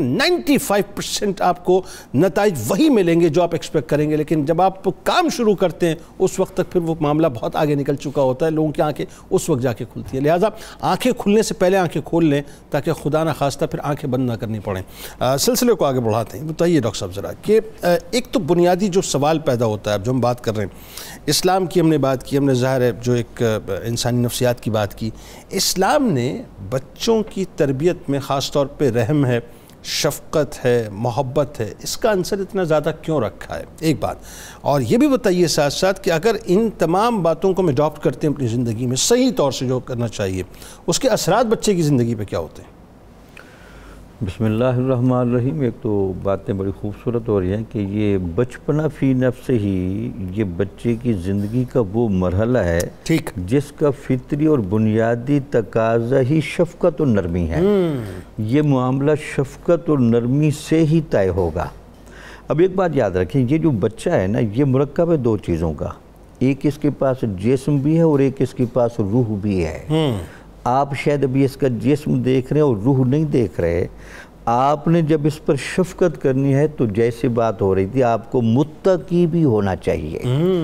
95% آپ کو نتائج وہی ملیں گے جو آپ ایکسپیکٹ کریں گے، لیکن جب آپ کام شروع کرتے ہیں اس وقت تک پھر وہ معاملہ بہت آگے نکل چکا ہوتا ہے، لوگوں کی آنکھیں اس وقت جا کے کھلتی ہیں۔ لہٰذا آنکھیں کھلنے سے پہلے آنکھیں کھول لیں تاکہ خدا نہ خواستہ پھر آنکھیں بند نہ کرنی پڑیں۔ سلسلے کو آگے بڑھاتے ہیں۔ بتائیے ڈاکٹر صاحب ذرا کہ ایک تو بنیادی جو سوال پیدا ہوتا ہے اب جو ہم بات کر رہے ہیں، اسلام کی ہم نے بات کی، ہم نے ظاہر ہے جو ایک انسانی نفسیات کی بات کی، اسلام نے بچوں کی تربیت میں خاص طور پہ رحم ہے، شفقت ہے، محبت ہے، اس کا عنصر اتنا زیادہ کیوں رکھا ہے؟ ایک بات، اور یہ بھی بتائیے ساتھ ساتھ کہ اگر ان تمام باتوں کو ہم اڈاپٹ کرتے ہیں اپنی زندگی میں صحیح طور سے جو کرنا چاہیے، اس کے اثرات بچے کی زندگی پہ کیا ہوتے ہیں؟ بسم اللہ الرحمن الرحیم۔ ایک تو باتیں بڑی خوبصورت ہو رہی ہیں کہ یہ بچپنا فی نفس ہی یہ بچے کی زندگی کا وہ مرحلہ ہے ٹھیک جس کا فطری اور بنیادی تقاضا ہی شفقت اور نرمی ہے۔ یہ معاملہ شفقت اور نرمی سے ہی طے ہوگا۔ اب ایک بات یاد رکھیں، یہ جو بچہ ہے نا، یہ مرکب ہے دو چیزوں کا، ایک اس کے پاس جسم بھی ہے اور ایک اس کے پاس روح بھی ہے۔ آپ شاید ابھی اس کا جسم دیکھ رہے ہیں اور روح نہیں دیکھ رہے۔ آپ نے جب اس پر شفقت کرنی ہے تو جیسے بات ہو رہی تھی، آپ کو متقی بھی ہونا چاہیے۔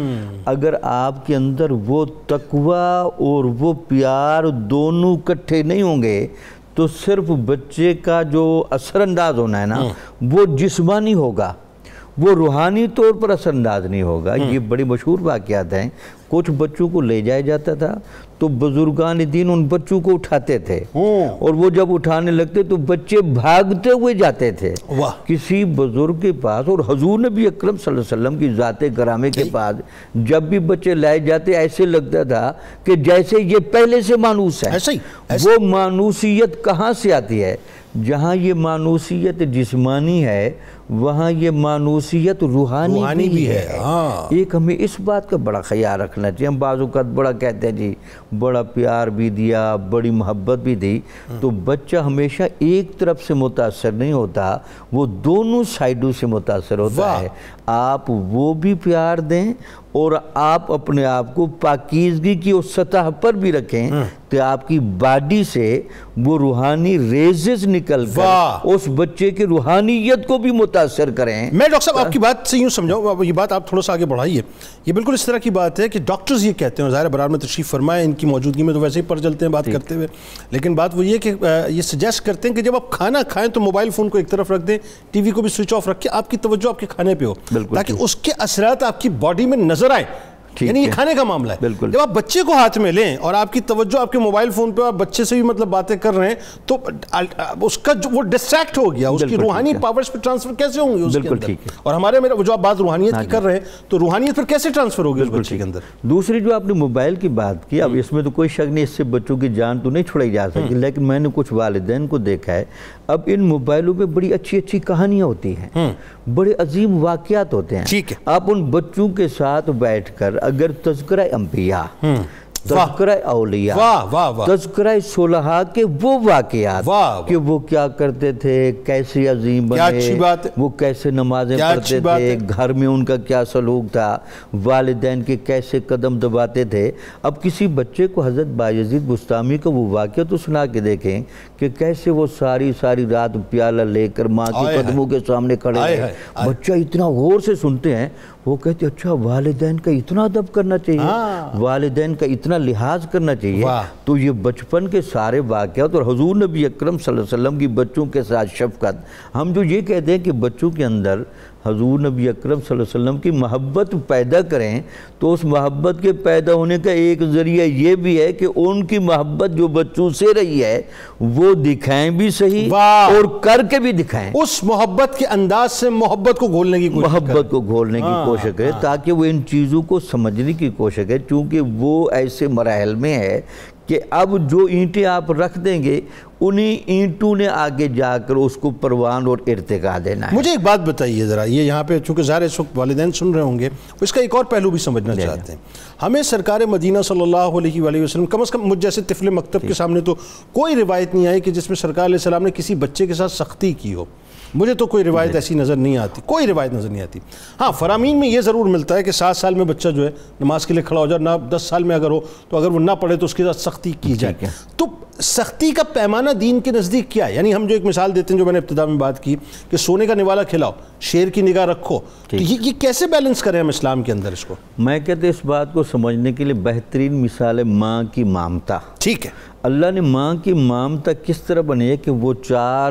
اگر آپ کے اندر وہ تقوی اور وہ پیار دونوں اکٹھے نہیں ہوں گے تو صرف بچے کا جو اثر انداز ہونا ہے نا وہ جسمانی ہوگا، وہ روحانی طور پر اثر انداز نہیں ہوگا۔ یہ بڑی مشہور واقعات ہیں۔ کچھ بچوں کو لے جایا جاتا تھا تو بزرگان دین ان بچوں کو اٹھاتے تھے، اور وہ جب اٹھانے لگتے تو بچے بھاگتے ہوئے جاتے تھے کسی بزرگ کے پاس۔ اور حضور نبی اکرم صلی اللہ علیہ وسلم کی ذات گرامی کے پاس جب بھی بچے لائے جاتے ایسے لگتا تھا کہ جیسے یہ پہلے سے مانوس ہے۔ وہ مانوسیت کہاں سے آتی ہے؟ جہاں یہ مانوسیت جسمانی ہے وہاں یہ مانوسیت روحانی بھی ہے۔ ایک ہمیں اس بات کا بڑا خیال رکھنا چاہیے۔ ہم بعض اوقات بڑا کہتے ہیں جی بڑا پیار بھی دیا، بڑی محبت بھی دی، تو بچہ ہمیشہ ایک طرف سے متاثر نہیں ہوتا، وہ دونوں سائیڈوں سے متاثر ہوتا ہے۔ آپ وہ بھی پیار دیں اور آپ اپنے آپ کو پاکیزگی کی اس سطح پر بھی رکھیں کہ آپ کی باڈی سے وہ روحانی ریزز نکل کر اس بچے کی روحانیت کو بھی متاثر کریں۔ میں ڈاکٹر صاحب آپ کی بات سے یوں سمجھاؤں، یہ بات آپ تھوڑا سا آگے بڑھائیے۔ یہ بالکل اس طرح کی بات ہے کہ ڈاکٹرز یہ کہتے ہیں، ظاہر برار میں تشریف فرمائے، ان کی موجودگی میں تو ویسے ہی پر چلتے ہیں بات کرتے ہوئے، لیکن بات وہ یہ کہ یہ سجیسٹ کرتے ہیں کہ جب آپ کھانا کھائیں تو موبائل فون کو ایک طرف رکھ دیں، ٹی وی کو بھی سوئچ آف رکھ کے آپ کی توجہ آپ کے کھانے پہ ہو تاکہ اس کے اثرات آپ کی باڈی میں نظر آئیں۔ یعنی یہ کھانے کا معاملہ ہے۔ جب آپ بچے کو ہاتھ میں لیں اور آپ کی توجہ آپ کے موبائل فون پہ، آپ بچے سے بھی مطلب باتیں کر رہے ہیں تو اس کا وہ ڈسٹریکٹ ہو گیا، اس کی روحانی پاورز پہ ٹرانسفر کیسے ہوں گے اس کے اندر؟ اور ہمارے جو آپ بات روحانیت کی کر رہے ہیں تو روحانیت پھر کیسے ٹرانسفر ہوگی اس بچے کے اندر؟ دوسری جو آپ نے موبائل کی بات کی، اب اس میں تو کوئی شک نہیں اس سے بچوں کی جان تو نہیں چھڑائی جا سکتی، لیکن میں نے کچھ والدین کو دیکھا ہے اب ان موبائلوں میں بڑی اچھی اچھی کہانیاں ہوتی ہیں، بڑے عظیم واقعات ہوتے ہیں۔ آپ ان بچوں کے ساتھ بیٹھ کر اگر تذکرہ انبیاء، तज़किरा औलिया, वाह वाह वाह, तज़किरा सुलहा के वो वाक़यात वाह, कि वो क्या करते थे, कैसे अजीम क्या अच्छी बने, बात है। वो कैसे नमाजें क्या पढ़ते अच्छी बात थे, है। घर में उनका क्या सलूक था, वालिदैन के कैसे कदम दबाते थे। अब किसी बच्चे को हज़रत बायज़ीद बुस्तामी का वो वाक़या तो सुना के देखें कि कैसे वो सारी सारी रात प्याला लेकर माँ के कदमों के सामने खड़े हैं। बच्चा इतना गौर से सुनते हैं, वो कहते अच्छा वालिदैन का इतना अदब करना चाहिए, वालिदैन का इतना लिहाज करना चाहिए। तो ये बचपन के सारे वाक़यात और हुज़ूर नबी अकरम सल्लल्लाहु अलैहि वसल्लम की बच्चों के साथ शफ़क़त, हम जो ये कहते हैं कि बच्चों के अंदर हुज़ूर नबी अकरम सल्लल्लाहु अलैहि वसल्लम की मोहब्बत पैदा करें, तो उस मोहब्बत के पैदा होने का एक ज़रिया ये भी है कि उनकी मोहब्बत जो बच्चों से रही है वो दिखाएं भी सही और करके भी दिखाएं। उस मोहब्बत के अंदाज से मोहब्बत को घोलने की कोशिश करें, ताकि वो इन चीज़ों को समझने की कोशिश करें। चूँकि वो ऐसे मराहल में है कि अब जो ईंटें आप रख देंगे उन्हीं ईंटों ने आगे जाकर उसको परवान और इर्तिका देना है। मुझे एक बात बताइए ज़रा, ये यहाँ पे चूँकि ज़ाहिर इस वक्त वालिदैन सुन रहे होंगे, इसका एक और पहलू भी समझना चाहते हैं। हमें सरकार मदीना सल्लल्लाहु अलैहि वसल्लम, कम से कम मुझ जैसे तिफले मकतब के सामने तो कोई रिवायत नहीं आई कि जिसमें सरकार अलैहि सलाम ने किसी बच्चे के साथ सख्ती की हो। मुझे तो कोई रिवायत ऐसी नज़र नहीं आती, कोई रिवायत नज़र नहीं आती। हाँ, फरामीन में ये ज़रूर मिलता है कि 7 साल में बच्चा जो है नमाज के लिए खड़ा हो जाए, ना 10 साल में अगर हो तो अगर वो ना पढ़े तो उसके साथ सख्ती की जाए। तो सख्ती का पैमाना दीन के नज़दीक क्या है? यानी हम जो एक मिसाल देते हैं, जो मैंने इब्तिदा में बात की कि सोने का निवाला खिलाओ, शेर की निगाह रखो, तो ये कैसे बैलेंस करें हम इस्लाम के अंदर इसको? मैं कहते इस बात को समझने के लिए बेहतरीन मिसाल है माँ की ममता। ठीक है, अल्लाह ने माँ की ममता किस तरह बनी है कि वो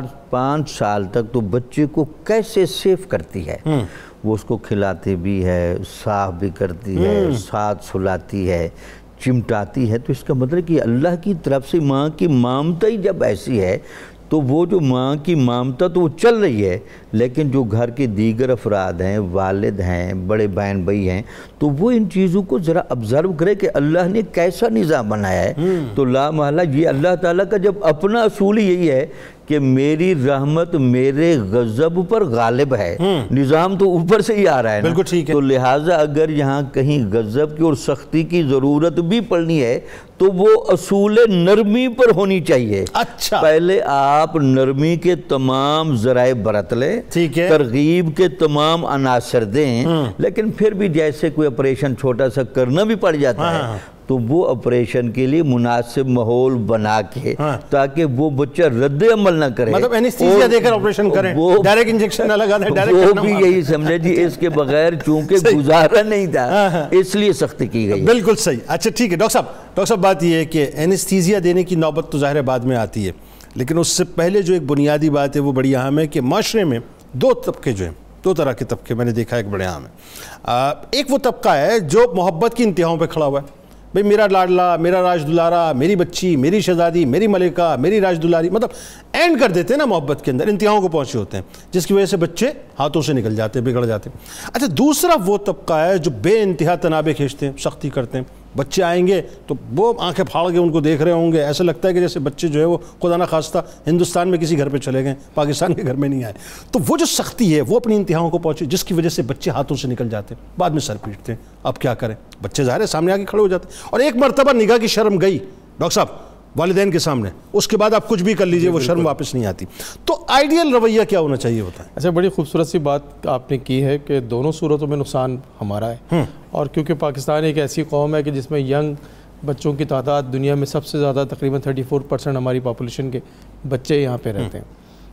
4-5 साल तक तो बच्चे को कैसे सेफ करती है। वो उसको खिलाती भी है, साफ भी करती है, साथ सुलाती है, चिमटाती है। तो इसका मतलब कि अल्लाह की तरफ से माँ की ममता ही जब ऐसी है, तो वो जो माँ की ममता तो वो चल रही है, लेकिन जो घर के दीगर अफराद हैं, वालिद हैं, बड़े बहन भाई हैं, तो वो इन चीज़ों को ज़रा ऑब्ज़र्व करे कि अल्लाह ने कैसा निज़ाम बनाया है। तो ला महला ये अल्लाह ताला का जब अपना असूल ही यही है कि मेरी रहमत मेरे गज़ब पर गालिब है। निज़ाम तो ऊपर से ही आ रहा है ना। बिल्कुल ठीक है। तो लिहाजा अगर यहाँ कहीं गज़ब की और सख्ती की ज़रूरत भी पड़नी है तो वो असूल नरमी पर होनी चाहिए। अच्छा, पहले आप नरमी के तमाम ज़राए बरत लें, ठीक है, तरगीब के तमाम अनासर दें, लेकिन फिर भी जैसे कोई ऑपरेशन छोटा सा करना भी पड़ जाता है तो वो ऑपरेशन के लिए मुनासिब माहौल बना के, ताकि वो बच्चा रद्द अमल ना करे, मतलब एनेस्थीसिया देकर ऑपरेशन करें, डायरेक्ट इंजेक्शन ना लगा दें, डायरेक्ट वो भी यही समझे जी, इसके बगैर चूंकि गुजारा नहीं था इसलिए सख्ती की गई। बिल्कुल सही। अच्छा ठीक है डॉक्टर साहब बात ये है कि एनेस्थीसिया देने की नौबत तो ज़ाहिर बाद में आती है, लेकिन उससे पहले जो एक बुनियादी बात है वो बड़ी अहम है कि माशरे में 2 तबके जो हैं, 2 तरह के तबके मैंने देखा है, एक बड़े आम है। एक वो तबका है जो मोहब्बत की इंतहाओं पे खड़ा हुआ है, भाई मेरा लाडला, मेरा राज दुलारा, मेरी बच्ची, मेरी शहजादी, मेरी मलिका, मेरी राज दुलारी, मतलब एंड कर देते हैं ना मोहब्बत के अंदर, इंतहाओं को पहुंचे होते हैं, जिसकी वजह से बच्चे हाथों से निकल जाते हैं, बिगड़ जाते हैं। अच्छा, दूसरा वो तबका है जो बे इंतहा तनाबे खींचते हैं, सख्ती करते हैं। बच्चे आएंगे तो वो आंखें फाड़ के उनको देख रहे होंगे, ऐसा लगता है कि जैसे बच्चे जो है वो खुदा ना खास्ता हिंदुस्तान में किसी घर पे चले गए, पाकिस्तान के घर में नहीं आए। तो वो जो सख्ती है वो अपनी इंतहाओं को पहुंची, जिसकी वजह से बच्चे हाथों से निकल जाते हैं, बाद में सर पीटते हैं। अब क्या करें, बच्चे ज़ाहिर है सामने आके खड़े हो जाते हैं, और एक मरतबा निगाह की शर्म गई डॉक्टर साहब वालिदैन के सामने, उसके बाद आप कुछ भी कर लीजिए वो शर्म वापस नहीं आती। तो आइडियल रवैया क्या होना चाहिए बताएं? अच्छा, बड़ी खूबसूरत सी बात आपने की है कि दोनों सूरतों में नुकसान हमारा है, और क्योंकि पाकिस्तान एक ऐसी कौम है कि जिसमें यंग बच्चों की तादाद दुनिया में सबसे ज़्यादा, तकरीबन 34% हमारी पॉपुलेशन के बच्चे यहाँ पे रहते हैं।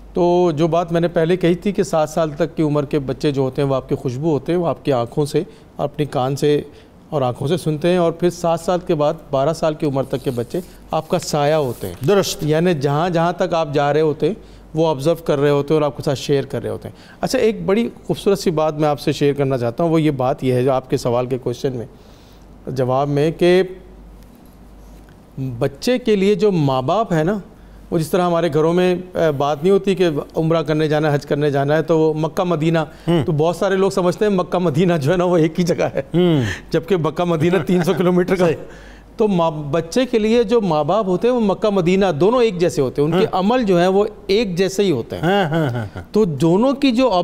तो जो बात मैंने पहले कही थी कि 7 साल तक की उम्र के बच्चे जो होते हैं वो आपकी खुशबू होते हैं, वो आपकी आँखों से, अपनी कान से और आंखों से सुनते हैं, और फिर 7 साल के बाद 12 साल की उम्र तक के बच्चे आपका साया होते हैं। दुरुस्त, यानी जहाँ जहाँ तक आप जा रहे होते हैं वो ऑब्ज़र्व कर रहे होते हैं और आपके साथ शेयर कर रहे होते हैं। अच्छा, एक बड़ी खूबसूरत सी बात मैं आपसे शेयर करना चाहता हूँ, वो ये बात ये है जो आपके सवाल के क्वेश्चन में जवाब में, कि बच्चे के लिए जो माँ बाप है ना, वो जिस तरह हमारे घरों में बात नहीं होती कि उम्रा करने जाना है, हज करने जाना है, तो वो मक्का मदीना, तो बहुत सारे लोग समझते हैं मक्का मदीना जो है ना वो एक ही जगह है, जबकि मक्का मदीना 300 किलोमीटर का। तो बच्चे के लिए जो माँ बाप होते हैं वो मक्का मदीना दोनों एक जैसे होते हैं, उनके अमल जो है वो एक जैसे ही होते हैं। तो दोनों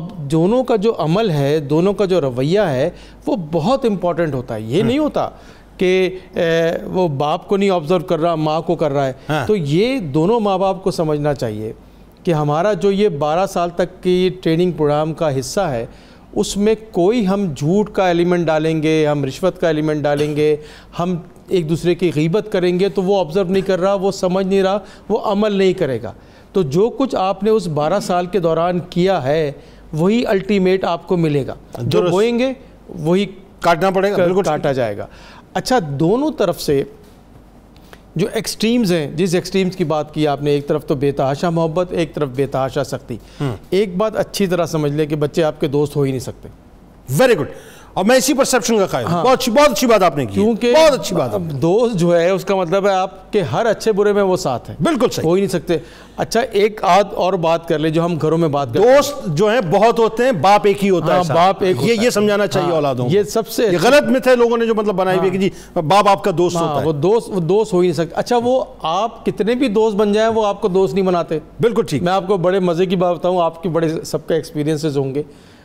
का जो अमल है, दोनों का जो रवैया है वो बहुत इम्पोर्टेंट होता है। ये नहीं होता کہ وہ باپ کو نہیں آبزرو کر رہا، ماں کو کر رہا ہے. تو یہ دونوں ماں باپ کو سمجھنا چاہیے کہ ہمارا جو یہ 12 سال تک کی ٹریننگ پروگرام کا حصہ ہے اس میں کوئی ہم جھوٹ کا ایلیمنٹ ڈالیں گے، ہم رشوت کا ایلیمنٹ ڈالیں گے، ہم ایک دوسرے کی غیبت کریں گے تو وہ آبزرو نہیں کر رہا، وہ سمجھ نہیں رہا، وہ عمل نہیں کرے گا. تو جو کچھ آپ نے اس 12 سال کے دوران کیا ہے وہی الٹیمیٹ آپ کو ملے گا. جو بوئیں گے وہی کاٹنا پڑے گا، بالکل کاٹا جائے گا. اچھا، دونوں طرف سے جو ایکسٹریمز ہیں، جس ایکسٹریمز کی بات کی آپ نے، ایک طرف تو بے تحاشا محبت، ایک طرف بے تحاشا سختی. ایک بات اچھی طرح سمجھ لیں کہ بچے آپ کے دوست ہو ہی نہیں سکتے. Very good. اور میں اسی پرسیپشن کا قائل ہوں. بہت اچھی بات آپ نے کی، کیونکہ بہت اچھی بات. دوست جو ہے اس کا مطلب ہے آپ کے ہر اچھے برے میں وہ ساتھ ہیں. بالکل صحیح. ہو ہی نہیں سکتے. اچھا، ایک اور بات کر لیں جو ہم گھروں میں بات کرتے ہیں. دوست جو ہیں بہت ہوتے ہیں، باپ ایک ہی ہوتا ہے. باپ ایک ہوتا ہے. یہ سمجھانا چاہیے اولادوں کو. یہ سب سے غلط میں تھے لوگوں نے جو مطلب بنائی ہوئی کہ جی باپ آپ کا دوست ہوتا ہے. وہ دوست ہو ہی نہیں سکتے. اچھا، وہ آپ کتنے بھی دوست بن جائیں وہ آپ کو دوست نہیں بناتے. بالکل ٹھیک. میں آپ کو بڑے مزے کی بات بتاؤں، آپ کی بڑے سب کے ایکسپیرینسز ہوں گے.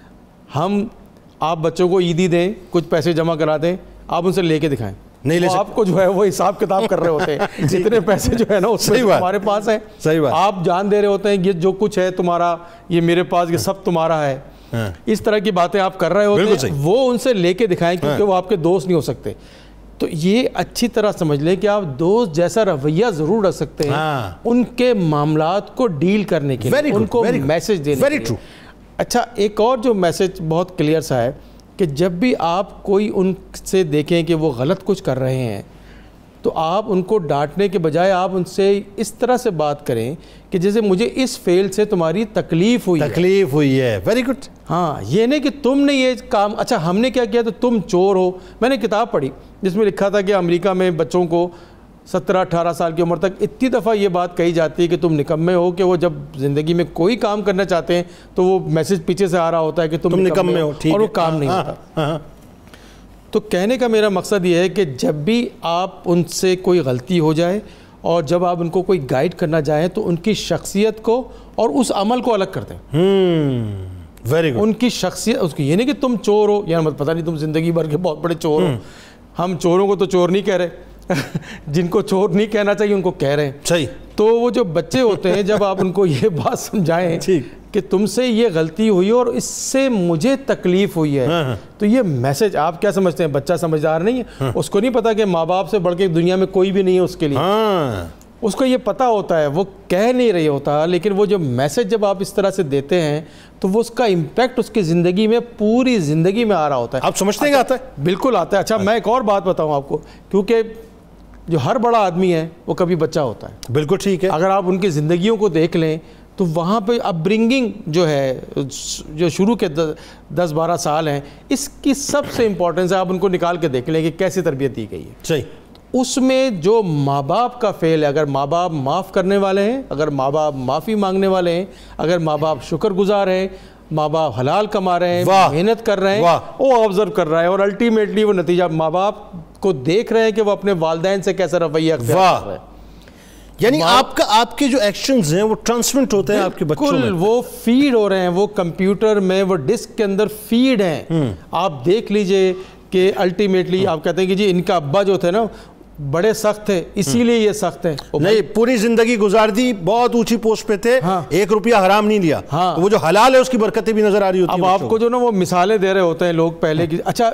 آپ بچوں کو عیدی دیں، کچھ پیسے جمع کرا دیں، آپ ان سے لے کے دکھائیں، نہیں لے سکتے. آپ کو جو ہے وہ حساب کتاب کر رہے ہوتے ہیں جتنے پیسے جو ہے نا اس میں ہمارے پاس ہیں. صحیح بات. آپ جان دے رہے ہوتے ہیں یہ جو کچھ ہے تمہارا، یہ میرے پاس، یہ سب تمہارا ہے. اس طرح کی باتیں آپ کر رہے ہوتے ہیں. وہ ان سے لے کے دکھائیں کیونکہ وہ آپ کے دوست نہیں ہو سکتے. تو یہ اچھی طرح سمجھ لیں کہ آپ دوست جیسا رویہ ضرور رکھ سکتے ہیں ان کے معاملات کو ڈیل کرنے کے لیے، ان کو میسج دینے کے لیے. اچھا، ایک اور جو میسج بہت کلیئر سا ہے کہ جب بھی آپ کوئی ان سے دیکھیں کہ وہ غلط کچھ کر رہے ہیں تو آپ ان کو ڈانٹنے کے بجائے آپ ان سے اس طرح سے بات کریں کہ جیسے مجھے اس فیل سے تمہاری تکلیف ہوئی ہے. Very good. ہاں، یہ نہیں کہ تم نے یہ کام، اچھا ہم نے کیا کیا تو تم چور ہو. میں نے کتاب پڑھی جس میں لکھا تھا کہ امریکہ میں بچوں کو 17-18 سال کی عمر تک اتنی دفعہ یہ بات کہی جاتی ہے کہ تم نکمے ہو کہ وہ جب زندگی میں کوئی کام کرنا چاہتے ہیں تو وہ میسج پیچھے سے آ رہا ہوتا ہے کہ تم نکمے ہو، اور وہ کام نہیں ہوتا. تو کہنے کا میرا مقصد یہ ہے کہ جب بھی آپ ان سے کوئی غلطی ہو جائے اور جب آپ ان کو کوئی گائیڈ کرنا چاہیں تو ان کی شخصیت کو اور اس عمل کو الگ کر دیں. Very good. ان کی شخصیت، اس کی یہ نہیں کہ تم چور ہو، یا پتہ نہیں تم زندگی بھر کے بہت بڑے چور ہو. ہم چوروں کو تو چور نہیں کہہ رہے، جن کو چور نہیں کہنا چاہیے ان کو کہہ رہے ہیں. صحیح. تو وہ جو بچے ہوتے ہیں جب آپ ان کو یہ بات سمجھائیں کہ تم سے یہ غلطی ہوئی اور اس سے مجھے تکلیف ہوئی ہے، تو یہ میسج آپ کیا سمجھتے ہیں؟ بچہ سمجھدار نہیں ہے، اس کو نہیں پتا کہ ماں باپ سے بڑھ کے دنیا میں کوئی بھی نہیں ہے اس کے لیے. اس کو یہ پتا ہوتا ہے، وہ کہہ نہیں رہی ہوتا، لیکن وہ جو میسج جب آپ اس طرح سے دیتے ہیں تو وہ اس کا امپیکٹ اس کی زندگی میں، پوری زندگی میں آ رہا ہوتا ہے. آپ سمجھتے ہیں کہ آتا ہے؟ بالکل آتا ہے. اچھا، میں ایک اور بات بتاؤں آپ کو، کیونکہ جو ہر بڑا آدمی ہے وہ کبھی بچہ ہوتا ہے. بالکل ٹھیک ہے. اگر آپ ان کی زندگیوں کو دیکھ لیں تو وہاں پہ اپ برنگنگ جو ہے، جو شروع کے 10-12 سال ہیں، اس کی سب سے امپورٹنس ہے. آپ ان کو نکال کے دیکھ لیں کہ کیسی تربیت دی گئی ہے. صحیح. اس میں جو ماں باپ کا فعل ہے، اگر ماں باپ معاف کرنے والے ہیں، اگر ماں باپ معافی مانگنے والے ہیں، اگر ماں باپ شکر گزار ہیں، ماں باپ حلال کما رہے ہیں، محنت کر رہے ہیں، وہ آبزرو کر رہا ہے، اور الٹیمیٹلی وہ نتیجہ ماں باپ کو دیکھ رہے ہیں کہ وہ اپنے والدین سے کیسا رویہ اختیار کر رہے ہیں. یعنی آپ کے جو ایکشنز ہیں وہ ٹرانسمٹ ہوتے ہیں آپ کے بچوں میں، وہ فیڈ ہو رہے ہیں، وہ کمپیوٹر میں، وہ ڈسک کے اندر فیڈ ہیں. آپ دیکھ لیجئے کہ الٹیمیٹلی آپ کہتے ہیں کہ جی ان کا ابا جو تھے نا بڑے سخت تھے، اسی لیے یہ سخت ہیں. نہیں، پوری زندگی گزار دی، بہت اونچی پوسٹ پہ تھے، 1 روپیہ حرام نہیں لیا، وہ جو حلال ہے اس کی برکتیں بھی نظر آ رہی ہوتی ہیں. اب آپ کو جو نا وہ مثالیں دے رہے ہوتے ہیں لوگ پہلے کی. اچھا،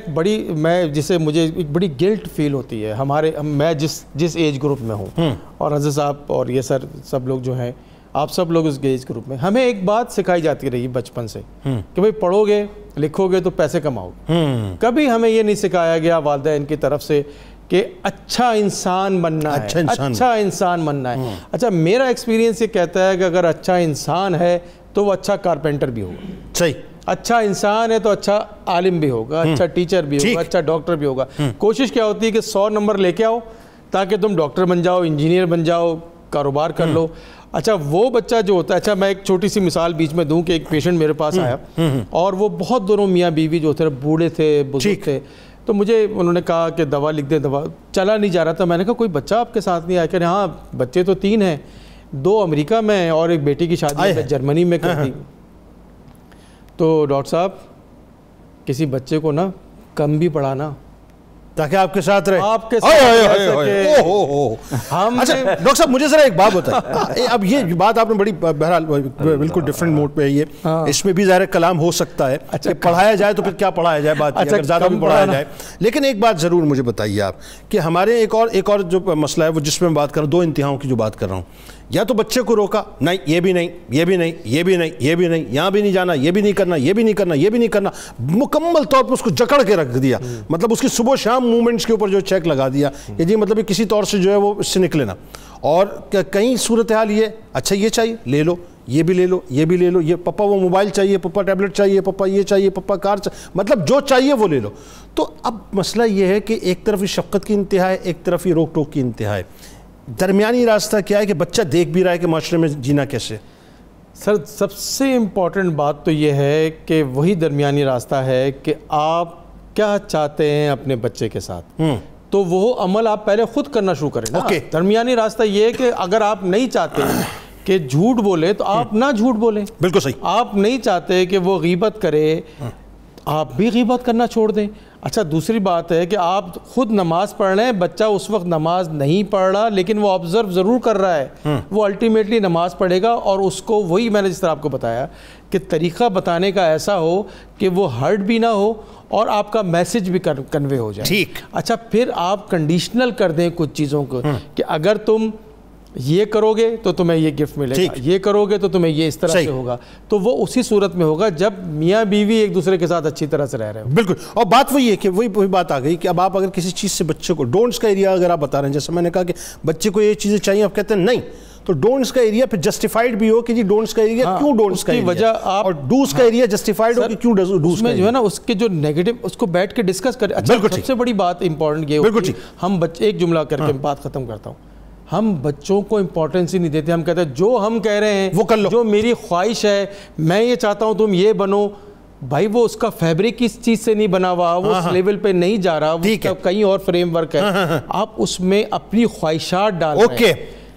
میں مجھے ایک بڑی گلٹ فیل ہوتی ہے. میں جس ایج گروپ میں ہوں، اور حضرت صاحب اور یہ سب لوگ جو ہیں، آپ سب لوگ اس ایج گروپ میں، ہمیں ایک بات سکھائی جاتی رہی بچپن سے کہ بھئی پڑھو گے لکھو گے تو پیسے کماؤ گے. کبھی ہمیں یہ نہیں سکھایا گیا والدین کی طرف سے کہ اچھا انسان بننا ہے، اچھا انسان بننا ہے. اچھا، میرا ایکسپیرینس یہ کہتا ہے کہ اگر اچھا انسان ہے تو وہ اچھا کارپینٹر بھی ہوگا. صحیح. اچھا انسان ہے تو اچھا عالم بھی ہوگا، اچھا ٹیچر بھی ہوگا، اچھا ڈاکٹر بھی ہوگا. کوشش کیا ہوتی ہے کہ 100 نمبر لے کے آؤ تاکہ تم ڈاکٹر بن جاؤ، انجینئر بن جاؤ، کاروبار کر لو. اچھا، وہ بچہ جو ہوتا ہے، اچھا میں ایک چھوٹی سی مثال بیچ میں دوں کہ ایک پیشنٹ میرے پاس آیا اور وہ بہت دونوں میاں بیوی جو تھے بوڑھے تھے، بزرگ تھے. تو مجھے انہوں نے کہا کہ دوا لکھ دیں، دوا چلا نہیں جا رہا تھا. میں نے کہا کوئی بچہ آپ کے ساتھ نہیں آیا؟ کہ ہاں بچے تو 3 ہیں، 2 امریکہ میں اور ایک بیٹی کی شادی جرمنی میں کر دی. تو ڈاکٹر صاحب کسی بچے کو نا کم بھی پڑھانا تاکہ آپ کے ساتھ رہے. آپ کے ساتھ رہ سکے. ہم اچھا ڈاکٹر صاحب مجھے ذرا ایک بات بتائیں. اب یہ بات آپ نے بڑی بہرحال بالکل ڈفرینٹ موڈ پہ ہے, اس میں بھی ظاہر کلام ہو سکتا ہے کہ پڑھایا جائے تو پھر کیا پڑھایا جائے, بات اگر زیادہ بھی پڑھایا جائے. لیکن ایک بات ضرور مجھے بتائیے آپ کہ ہمارے ایک اور جو مسئلہ ہے وہ جس میں میں بات کر رہا ہوں, 2 انتہاؤں کی جو بات کر رہا ہوں, یا تو بچے کو روکا, نہیں یہ بھی نہیں, یہ بھی نہیں, یہ بھی نہیں, یہ بھی نہیں, یہاں بھی نہیں جانا, یہ بھی نہیں کرنا, یہ بھی نہیں کرنا, یہ بھی نہیں کرنا, مکمل طور پر اس کو جکڑ کے رکھ دیا, مطلب اس کی صبح و شام موومنٹس کے اوپر جو چیک لگا دیا کہ جی مطلب کسی طور سے جو ہے وہ اس سے نکلے نا. اور کئی صورتحال یہ اچھا یہ چاہیے لے لو, یہ بھی لے لو, یہ بھی لے لو, یہ پپا وہ موبائل چاہیے, پپا ٹیبلٹ چاہیے, پپا یہ چاہیے, پپا کار چاہیے, مطلب جو چاہیے وہ لے لو. تو اب مسئلہ یہ ہے کہ ایک طرف یہ شفقت کی انتہا ہے, ایک طرف یہ روک ٹوک کی انتہا ہے. درمیانی راستہ کیا ہے کہ بچہ دیکھ بھی رہا ہے کہ معاشرے میں جینا کیسے؟ سر سب سے امپورٹنٹ بات تو یہ ہے کہ وہی درمیانی راستہ ہے کہ آپ کیا چاہتے ہیں اپنے بچے کے ساتھ, تو وہ عمل آپ پہلے خود کرنا شروع کریں نا. درمیانی راستہ یہ ہے کہ اگر آپ نہیں چاہتے کہ جھوٹ بولے تو آپ نہ جھوٹ بولیں. بالکل صحیح. آپ نہیں چاہتے کہ وہ غیبت کرے, آپ بھی غیبت کرنا چھوڑ دیں. اچھا دوسری بات ہے کہ آپ خود نماز پڑھ رہے ہیں, بچہ اس وقت نماز نہیں پڑھ رہا لیکن وہ آبزرو ضرور کر رہا ہے, وہ الٹیمیٹلی نماز پڑھے گا, اور اس کو وہی میں نے جس طرح آپ کو بتایا کہ طریقہ بتانے کا ایسا ہو کہ وہ ہرٹ بھی نہ ہو اور آپ کا میسج بھی کنوے ہو جائے. ٹھیک. اچھا پھر آپ کنڈیشنل کر دیں کچھ چیزوں کو کہ اگر تم یہ کرو گے تو تمہیں یہ گفٹ ملے گا, یہ کرو گے تو تمہیں یہ اس طرح سے ہوگا, تو وہ اسی صورت میں ہوگا جب میاں بیوی ایک دوسرے کے ساتھ اچھی طرح سے رہ رہے ہو. بالکل. اور بات وہی ہے کہ وہی بات آ گئی کہ اب آپ اگر کسی چیز سے بچے کو ڈونٹس کا ایریا اگر آپ بتا رہے ہیں, جیسے میں نے کہا کہ بچے کو یہ چیزیں چاہیے, آپ کہتے ہیں نہیں, تو ڈونٹس کا ایریا پھر جسٹیفائیڈ بھی ہو کہ جی ڈونٹس کا ایریا کیوں ڈونٹس کا ایریا, اور ڈوز کا ایریا جسٹیفائیڈ ہو کہ کیوں ڈوز کا. جو ہے نا اس کے جو نیگیٹو اس کو بیٹھ کے ڈسکس کریں. اچھا سب سے بڑی بات امپورٹنٹ یہ ہوتی ہے, ہم بچے ایک جملہ کر کے بات ختم کرتا ہوں, ہم بچوں کو امپورٹنس ہی نہیں دیتے. ہم کہتے ہیں جو ہم کہہ رہے ہیں وہ کر لو, جو میری خواہش ہے, میں یہ چاہتا ہوں تم یہ بنو. بھائی وہ اس کا فیبرک اس چیز سے نہیں بنا ہوا, وہ اس لیول پہ نہیں جا رہا, اس کا کہیں اور فریم ورک ہے. آپ اس میں اپنی خواہشات ڈال رہے ہیں,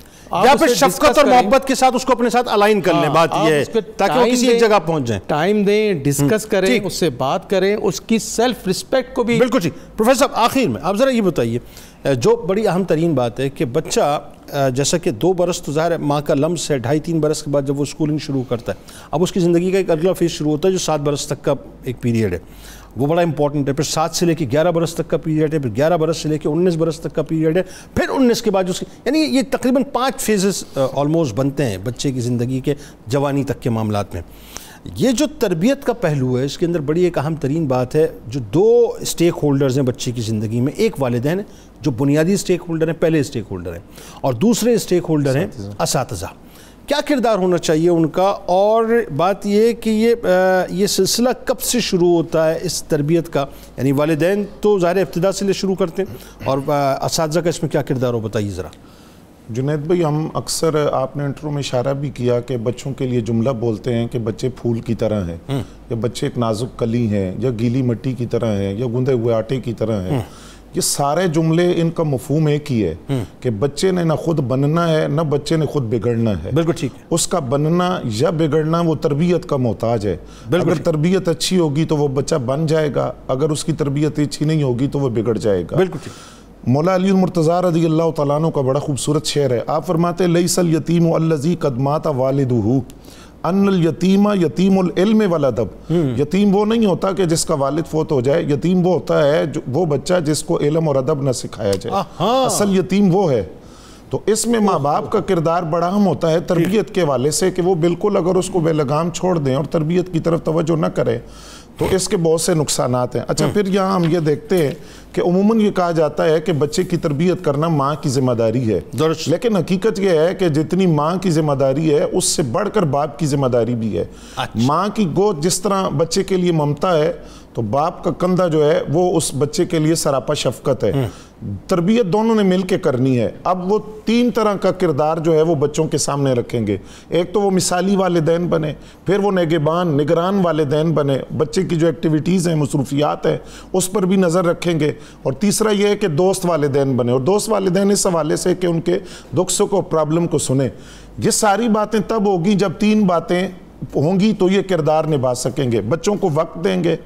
یا پھر شفقت اور محبت کے ساتھ اس کو اپنے ساتھ الائن کر لیں. بات یہ ہے تاکہ وہ کسی ایک جگہ پہنچ جائیں. ٹائم دیں, ڈسکس کریں, اس سے بات کریں, اس کی سیلف رسپیکٹ کو بھی. بالکل ٹھیک. پروفیسر صاحب آخر میں آپ ذرا یہ بتائیے, جو بڑی اہم ترین بات ہے کہ بچہ جیسا کہ 2 برس تو ظاہر ہے ماں کا لمس ہے, 2.5-3 برس کے بعد جب وہ اسکولنگ شروع کرتا ہے, اب اس کی زندگی کا ایک اگلا فیز شروع ہوتا ہے جو 7 برس تک کا ایک پیریڈ ہے, وہ بڑا امپورٹنٹ ہے. پھر 7 سے لے کے 11 برس تک کا پیریڈ ہے, پھر 11 برس سے لے کے 19 برس تک کا پیریڈ ہے, پھر 19 کے بعد جو اس کی, یعنی یہ تقریباً 5 فیزز آلموسٹ بنتے ہیں بچے کی زندگی کے جوانی تک کے معاملات میں. یہ جو تربیت کا پہلو ہے اس کے اندر بڑی ایک اہم ترین بات ہے, جو 2 اسٹیک ہولڈرز ہیں بچے کی زندگی میں, ایک والدین ہیں جو بنیادی اسٹیک ہولڈر ہیں, پہلے اسٹیک ہولڈر ہیں, اور دوسرے اسٹیک ہولڈر ہیں اساتذہ. کیا کردار ہونا چاہیے ان کا, اور بات یہ کہ یہ سلسلہ کب سے شروع ہوتا ہے اس تربیت کا, یعنی والدین تو ظاہر ابتدا سے لے شروع کرتے ہیں, اور اساتذہ کا اس میں کیا کردار ہو, بتائیے ذرا. جنید بھائی, ہم اکثر آپ نے انٹرو میں اشارہ بھی کیا کہ بچوں کے لیے جملہ بولتے ہیں کہ بچے پھول کی طرح ہیں, یا بچے ایک نازک کلی ہیں, یا گیلی مٹی کی طرح ہیں, یا گوندے ہوئے آٹے کی طرح ہیں. یہ سارے جملے ان کا مفہوم ایک ہی ہے کہ بچے نے نہ خود بننا ہے نہ بچے نے خود بگڑنا ہے. بالکل ٹھیک ہے. اس کا بننا یا بگڑنا وہ تربیت کا محتاج ہے. اگر تربیت اچھی ہوگی تو وہ بچہ بن جائے گا, اگر اس کی تربیت اچھی نہیں ہوگی تو وہ بگڑ جائے گا. بالکل ٹھیک. مولا علی المرتضیٰ رضی اللہ تعالیٰ عنہ کا بڑا خوبصورت شعر ہے. آپ فرماتے ہیں لیس الیتیم الذی قد مات والدہ ان الیتیم یتیم العلم والادب. یتیم وہ نہیں ہوتا کہ جس کا والد فوت ہو جائے, یتیم وہ ہوتا ہے وہ بچہ جس کو علم اور ادب نہ سکھایا جائے. اصل یتیم وہ ہے. تو اس میں ماں باپ کا کردار بڑا اہم ہوتا ہے تربیت کے والے سے, کہ وہ بالکل اگر اس کو بے لگام چھوڑ دیں اور تربیت کی طرف توجہ نہ کریں تو اس کے بہت سے نقصانات ہیں. اچھا پھر یہاں ہم یہ دیکھتے ہیں کہ عموماً یہ کہا جاتا ہے کہ بچے کی تربیت کرنا ماں کی ذمہ داری ہے, لیکن حقیقت یہ ہے کہ جتنی ماں کی ذمہ داری ہے اس سے بڑھ کر باپ کی ذمہ داری بھی ہے. ماں کی گود جس طرح بچے کے لیے ممتا ہے تو باپ کا کندھا جو ہے وہ اس بچے کے لیے سراپا شفقت ہے. تربیت دونوں نے مل کے کرنی ہے. اب وہ 3 طرح کا کردار جو ہے وہ بچوں کے سامنے رکھیں گے. ایک تو وہ مثالی والدین بنے, پھر وہ نگران والدین بنے, بچے کی جو ایکٹیویٹیز ہیں مصروفیات ہیں اس پر بھی نظر رکھیں گے, اور تیسرا یہ ہے کہ دوست والدین بنے, اور دوست والدین اس حوالے سے کہ ان کے دکھ سکھ اور پرابلم کو سنیں. یہ ساری باتیں تب ہوگی جب 3 باتیں ہوں گی تو یہ کردار نبھا سکیں گے. بچوں کو وقت دیں گے,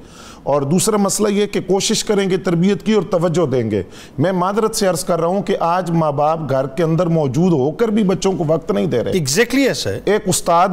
اور دوسرا مسئلہ یہ کہ کوشش کریں گے تربیت کی اور توجہ دیں گے. میں معذرت سے عرض کر رہا ہوں کہ آج ماں باپ گھر کے اندر موجود ہو کر بھی بچوں کو وقت نہیں دے رہے. ایگزیکٹلی ایسا ہے. ایک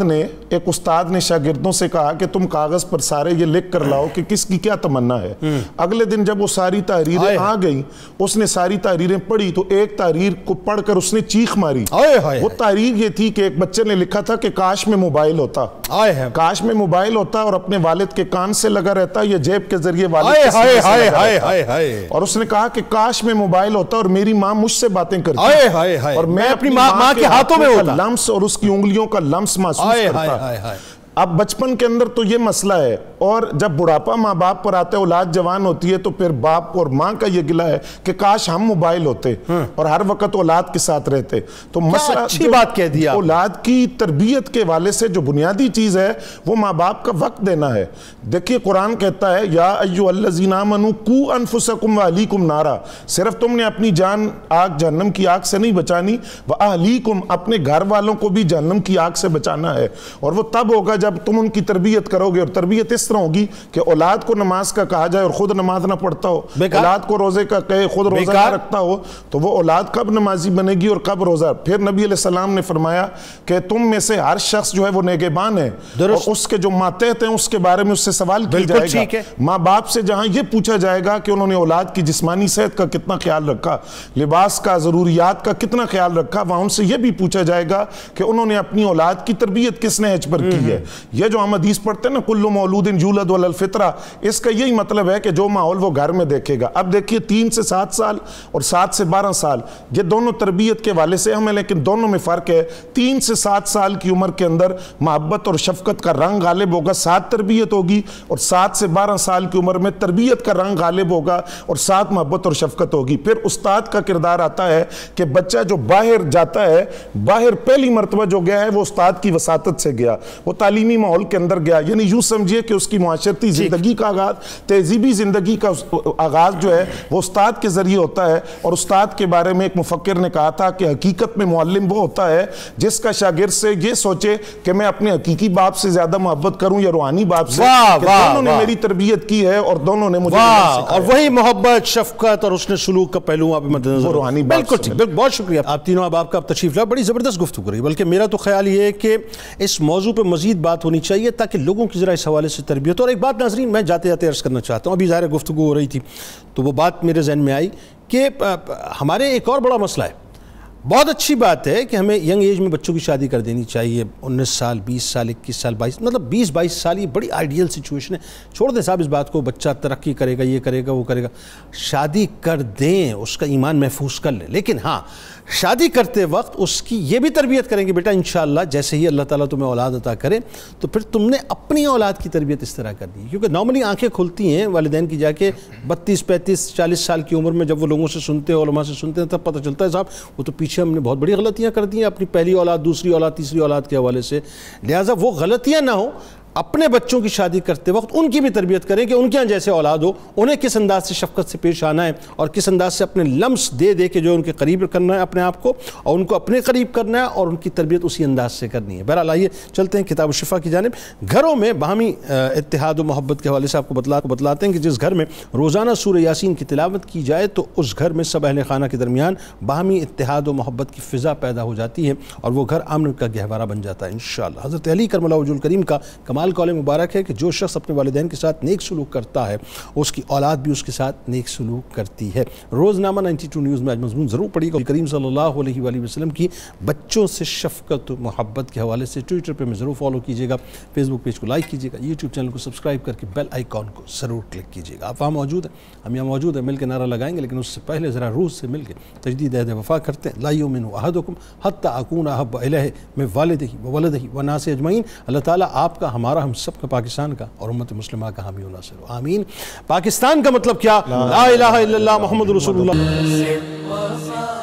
استاد نے شاگردوں سے کہا کہ تم کاغذ پر سارے یہ لکھ کر لاؤ کہ کس کی کیا تمنا ہے. اگلے دن جب وہ ساری تحریریں آ گئیں, اس نے ساری تحریریں پڑھی تو ایک تحریر کو پڑھ کر اس نے چیخ ماری. وہ تحریر یہ تھی کہ ایک بچے نے لکھا تھا کہ کاش میں موبائل ہوتا, کاش میں موبائل ہوتا اور اپنے والد کے کان سے لگا رہتا یا جیب کے ذریعے والد کے سینے سے لگا رہتا. اور اس نے کہا کہ کاش میں موبائل ہوتا اور میری ماں مجھ سے باتیں کرتی اور میں اپنی ماں کے ہاتھوں میں لمس اور اس کی انگلیوں کا لمس محسوس کرتا. اب بچپن کے اندر تو یہ مسئلہ ہے, اور جب بڑھاپا ماں باپ پر آتا ہے, اولاد جوان ہوتی ہے, تو پھر باپ اور ماں کا یہ گلہ ہے کہ کاش ہم موبائل ہوتے اور ہر وقت اولاد کے ساتھ رہتے. تو مسئلہ اچھی بات کہہ دیا. اولاد کی تربیت کے والے سے جو بنیادی چیز ہے وہ ماں باپ کا وقت دینا ہے. دیکھیے قرآن کہتا ہے یا ایھا الذین آمنوا قوا انفسکم واہلیکم نارا, صرف تم نے اپنی جان آگ جہنم کی آگ سے نہیں بچانی, واہلیکم اپنے گھر والوں کو بھی جہنم کی آگ سے بچانا ہے. اور وہ تب ہوگا جب تم ان کی تربیت کرو گے, اور تربیت اس طرح ہوگی کہ اولاد کو نماز کا کہا جائے اور خود نماز نہ پڑھتا ہو, اولاد کو روزے کا کہے خود روزہ نہ رکھتا ہو, تو وہ اولاد کب نمازی بنے گی اور کب روزہ. پھر نبی علیہ السلام نے فرمایا کہ تم میں سے ہر شخص جو ہے وہ نگہبان ہے, اور اس کے جو ماتحت ہیں اس کے بارے میں اس سے سوال کیا جائے گا. ماں باپ سے جہاں یہ پوچھا جائے گا کہ انہوں نے اولاد کی جسمانی صحت کا کتنا خیال رکھا, لباس کا, ضروریات کا کتنا خیال رکھا, وہاں ان سے یہ بھی پوچھا جائے گا کہ انہوں نے اپنی اولاد کی تربیت کس نہج پر کی ہے. یہ جو ہم حدیث پڑھتے ہیں نا کل مولود یولد علی الفطرہ, اس کا یہی مطلب ہے کہ جو ماحول وہ گھر میں دیکھے گا. اب دیکھیے 3 سے 7 سال اور 7 سے 12 سال یہ دونوں تربیت کے والے سے ہمیں, لیکن دونوں میں فرق ہے. 3 سے 7 سال کی عمر کے اندر محبت اور شفقت کا رنگ غالب ہوگا, 7 تربیت ہوگی, اور 7 سے 12 سال کی عمر میں تربیت کا رنگ غالب ہوگا اور 7 محبت اور شفقت ہوگی. پھر استاد کا کردار آتا ہے کہ بچہ جو باہر جاتا ہے, باہر پہلی مرتبہ جو گیا ہے وہ استاد کی وساطت سے گیا, وہ تعلیمی ماحول کے اندر گیا. یعنی یوں سمجھیے کہ اس کی معاشرتی زندگی کا آغاز, تہذیبی زندگی کا آغاز جو ہے وہ استاد کے ذریعے ہوتا ہے. اور استاد کے بارے میں ایک مفکر نے کہا تھا کہ حقیقت میں معلم وہ ہوتا ہے جس کا شاگرد سے یہ سوچے کہ میں اپنے حقیقی باپ سے زیادہ محبت کروں یا روحانی باپ سے, کہ دونوں نے میری تربیت کی ہے اور دونوں نے مجھے سکھایا. اور وہی محبت, شفقت اور حسن سلوک کا پہلو آپ مد نظر روحانی. بالکل ٹھیک, بہت شکریہ. آپ تینوں احباب کا تشریف لایا, بڑی زبردست گفتگو رہی. بلکہ میرا تو خیال یہ ہے کہ اس موضوع پہ مزید بات ہونی چاہیے تاکہ لوگوں کی ذرا اس حوالے سے تربیت. اور ایک بات ناظرین میں جاتے جاتے عرض کرنا چاہتا ہوں, ابھی ظاہر گفتگو ہو رہی تھی تو وہ بات میرے ذہن میں آئی کہ ہمارے ایک اور بڑا مسئلہ ہے. بہت اچھی بات ہے کہ ہمیں ینگ ایج میں بچوں کی شادی کر دینی چاہیے, 19 سال 20 سال 21 سال 22, مطلب 20-22 سال یہ بڑی آئیڈیل سچویشن ہے. چھوڑ دیں صاحب اس بات کو, بچہ ترقی کرے گا, یہ کرے گا, وہ کرے گا, شادی کر دیں, اس کا ایمان محفوظ کر لیں. لیکن ہاں شادی کرتے وقت اس کی یہ بھی تربیت کریں گے, بیٹا انشاءاللہ جیسے ہی اللہ تعالیٰ تمہیں اولاد عطا کرے تو پھر تم نے اپنی اولاد کی تربیت اس طرح کر دی. کیونکہ نارملی آنکھیں کھلتی ہیں والدین کی جا کے 32 35 40 سال کی عمر میں, جب وہ لوگوں سے سنتے ہیں, علماء سے سنتے ہیں, تب پتہ چلتا ہے صاحب وہ تو پیچھے ہم نے بہت بڑی غلطیاں کر دی ہیں اپنی پہلی اولاد, دوسری اولاد, تیسری اولاد کے حوالے سے. لہٰذا وہ غلطیاں نہ ہوں, اپنے بچوں کی شادی کرتے وقت ان کی بھی تربیت کریں کہ ان کے یہاں جیسے اولاد ہو, انہیں کس انداز سے شفقت سے پیش آنا ہے اور کس انداز سے اپنے لمس دے دے کے جو ان کے قریب کرنا ہے اپنے آپ کو, اور ان کو اپنے قریب کرنا ہے اور ان کی تربیت اسی انداز سے کرنی ہے. بہرحال آئیے چلتے ہیں کتاب الشفا کی جانب. گھروں میں باہمی اتحاد و محبت کے حوالے سے آپ کو بتلاتے ہیں کہ جس گھر میں روزانہ سورہ یاسین کی تلاوت کی جائے تو اس گھر میں سب اہل خانہ کے درمیان باہمی اتحاد و محبت کی فضا پیدا ہو جاتی ہے اور وہ گھر امن کا گہوارہ بن جاتا ہے انشاءاللہ. حضرت علی کرم اللہ وجہہ الکریم کا کمال قول مبارک ہے کہ جو شخص اپنے والدین کے ساتھ نیک سلوک کرتا ہے اس کی اولاد بھی اس کے ساتھ نیک سلوک کرتی ہے. روزنامہ 92 نیوز میں آج مضمون ضرور پڑھی گا. کریم صلی اللہ علیہ وآلہ وسلم کی بچوں سے شفقت و محبت کے حوالے سے ٹویٹر پہ میں ضرور فالو کیجیے گا, فیس بک پیج کو لائک کیجیے گا, یوٹیوب چینل کو سبسکرائب کر کے بیل آئیکن کو ضرور کلک کیجیے گا. آپ وہاں موجود ہیں, ہم یہاں موجود ہیں, مل کے نعرہ لگائیں گے, لیکن اس سے پہلے ذرا روح سے مل کے تجدید عہد وفا کرتے ہیں. لا یؤمن احدکم حتی اکون احب الیہ من والدہ وولدہ والناس اجمعین. اللہ تعالیٰ آپ کا, ہمارا, ہم سب کا, پاکستان کا اور امت مسلمہ کا حامی و ناصر ہو, آمین. پاکستان کا مطلب کیا؟ لا الہ الا اللہ محمد رسول اللہ.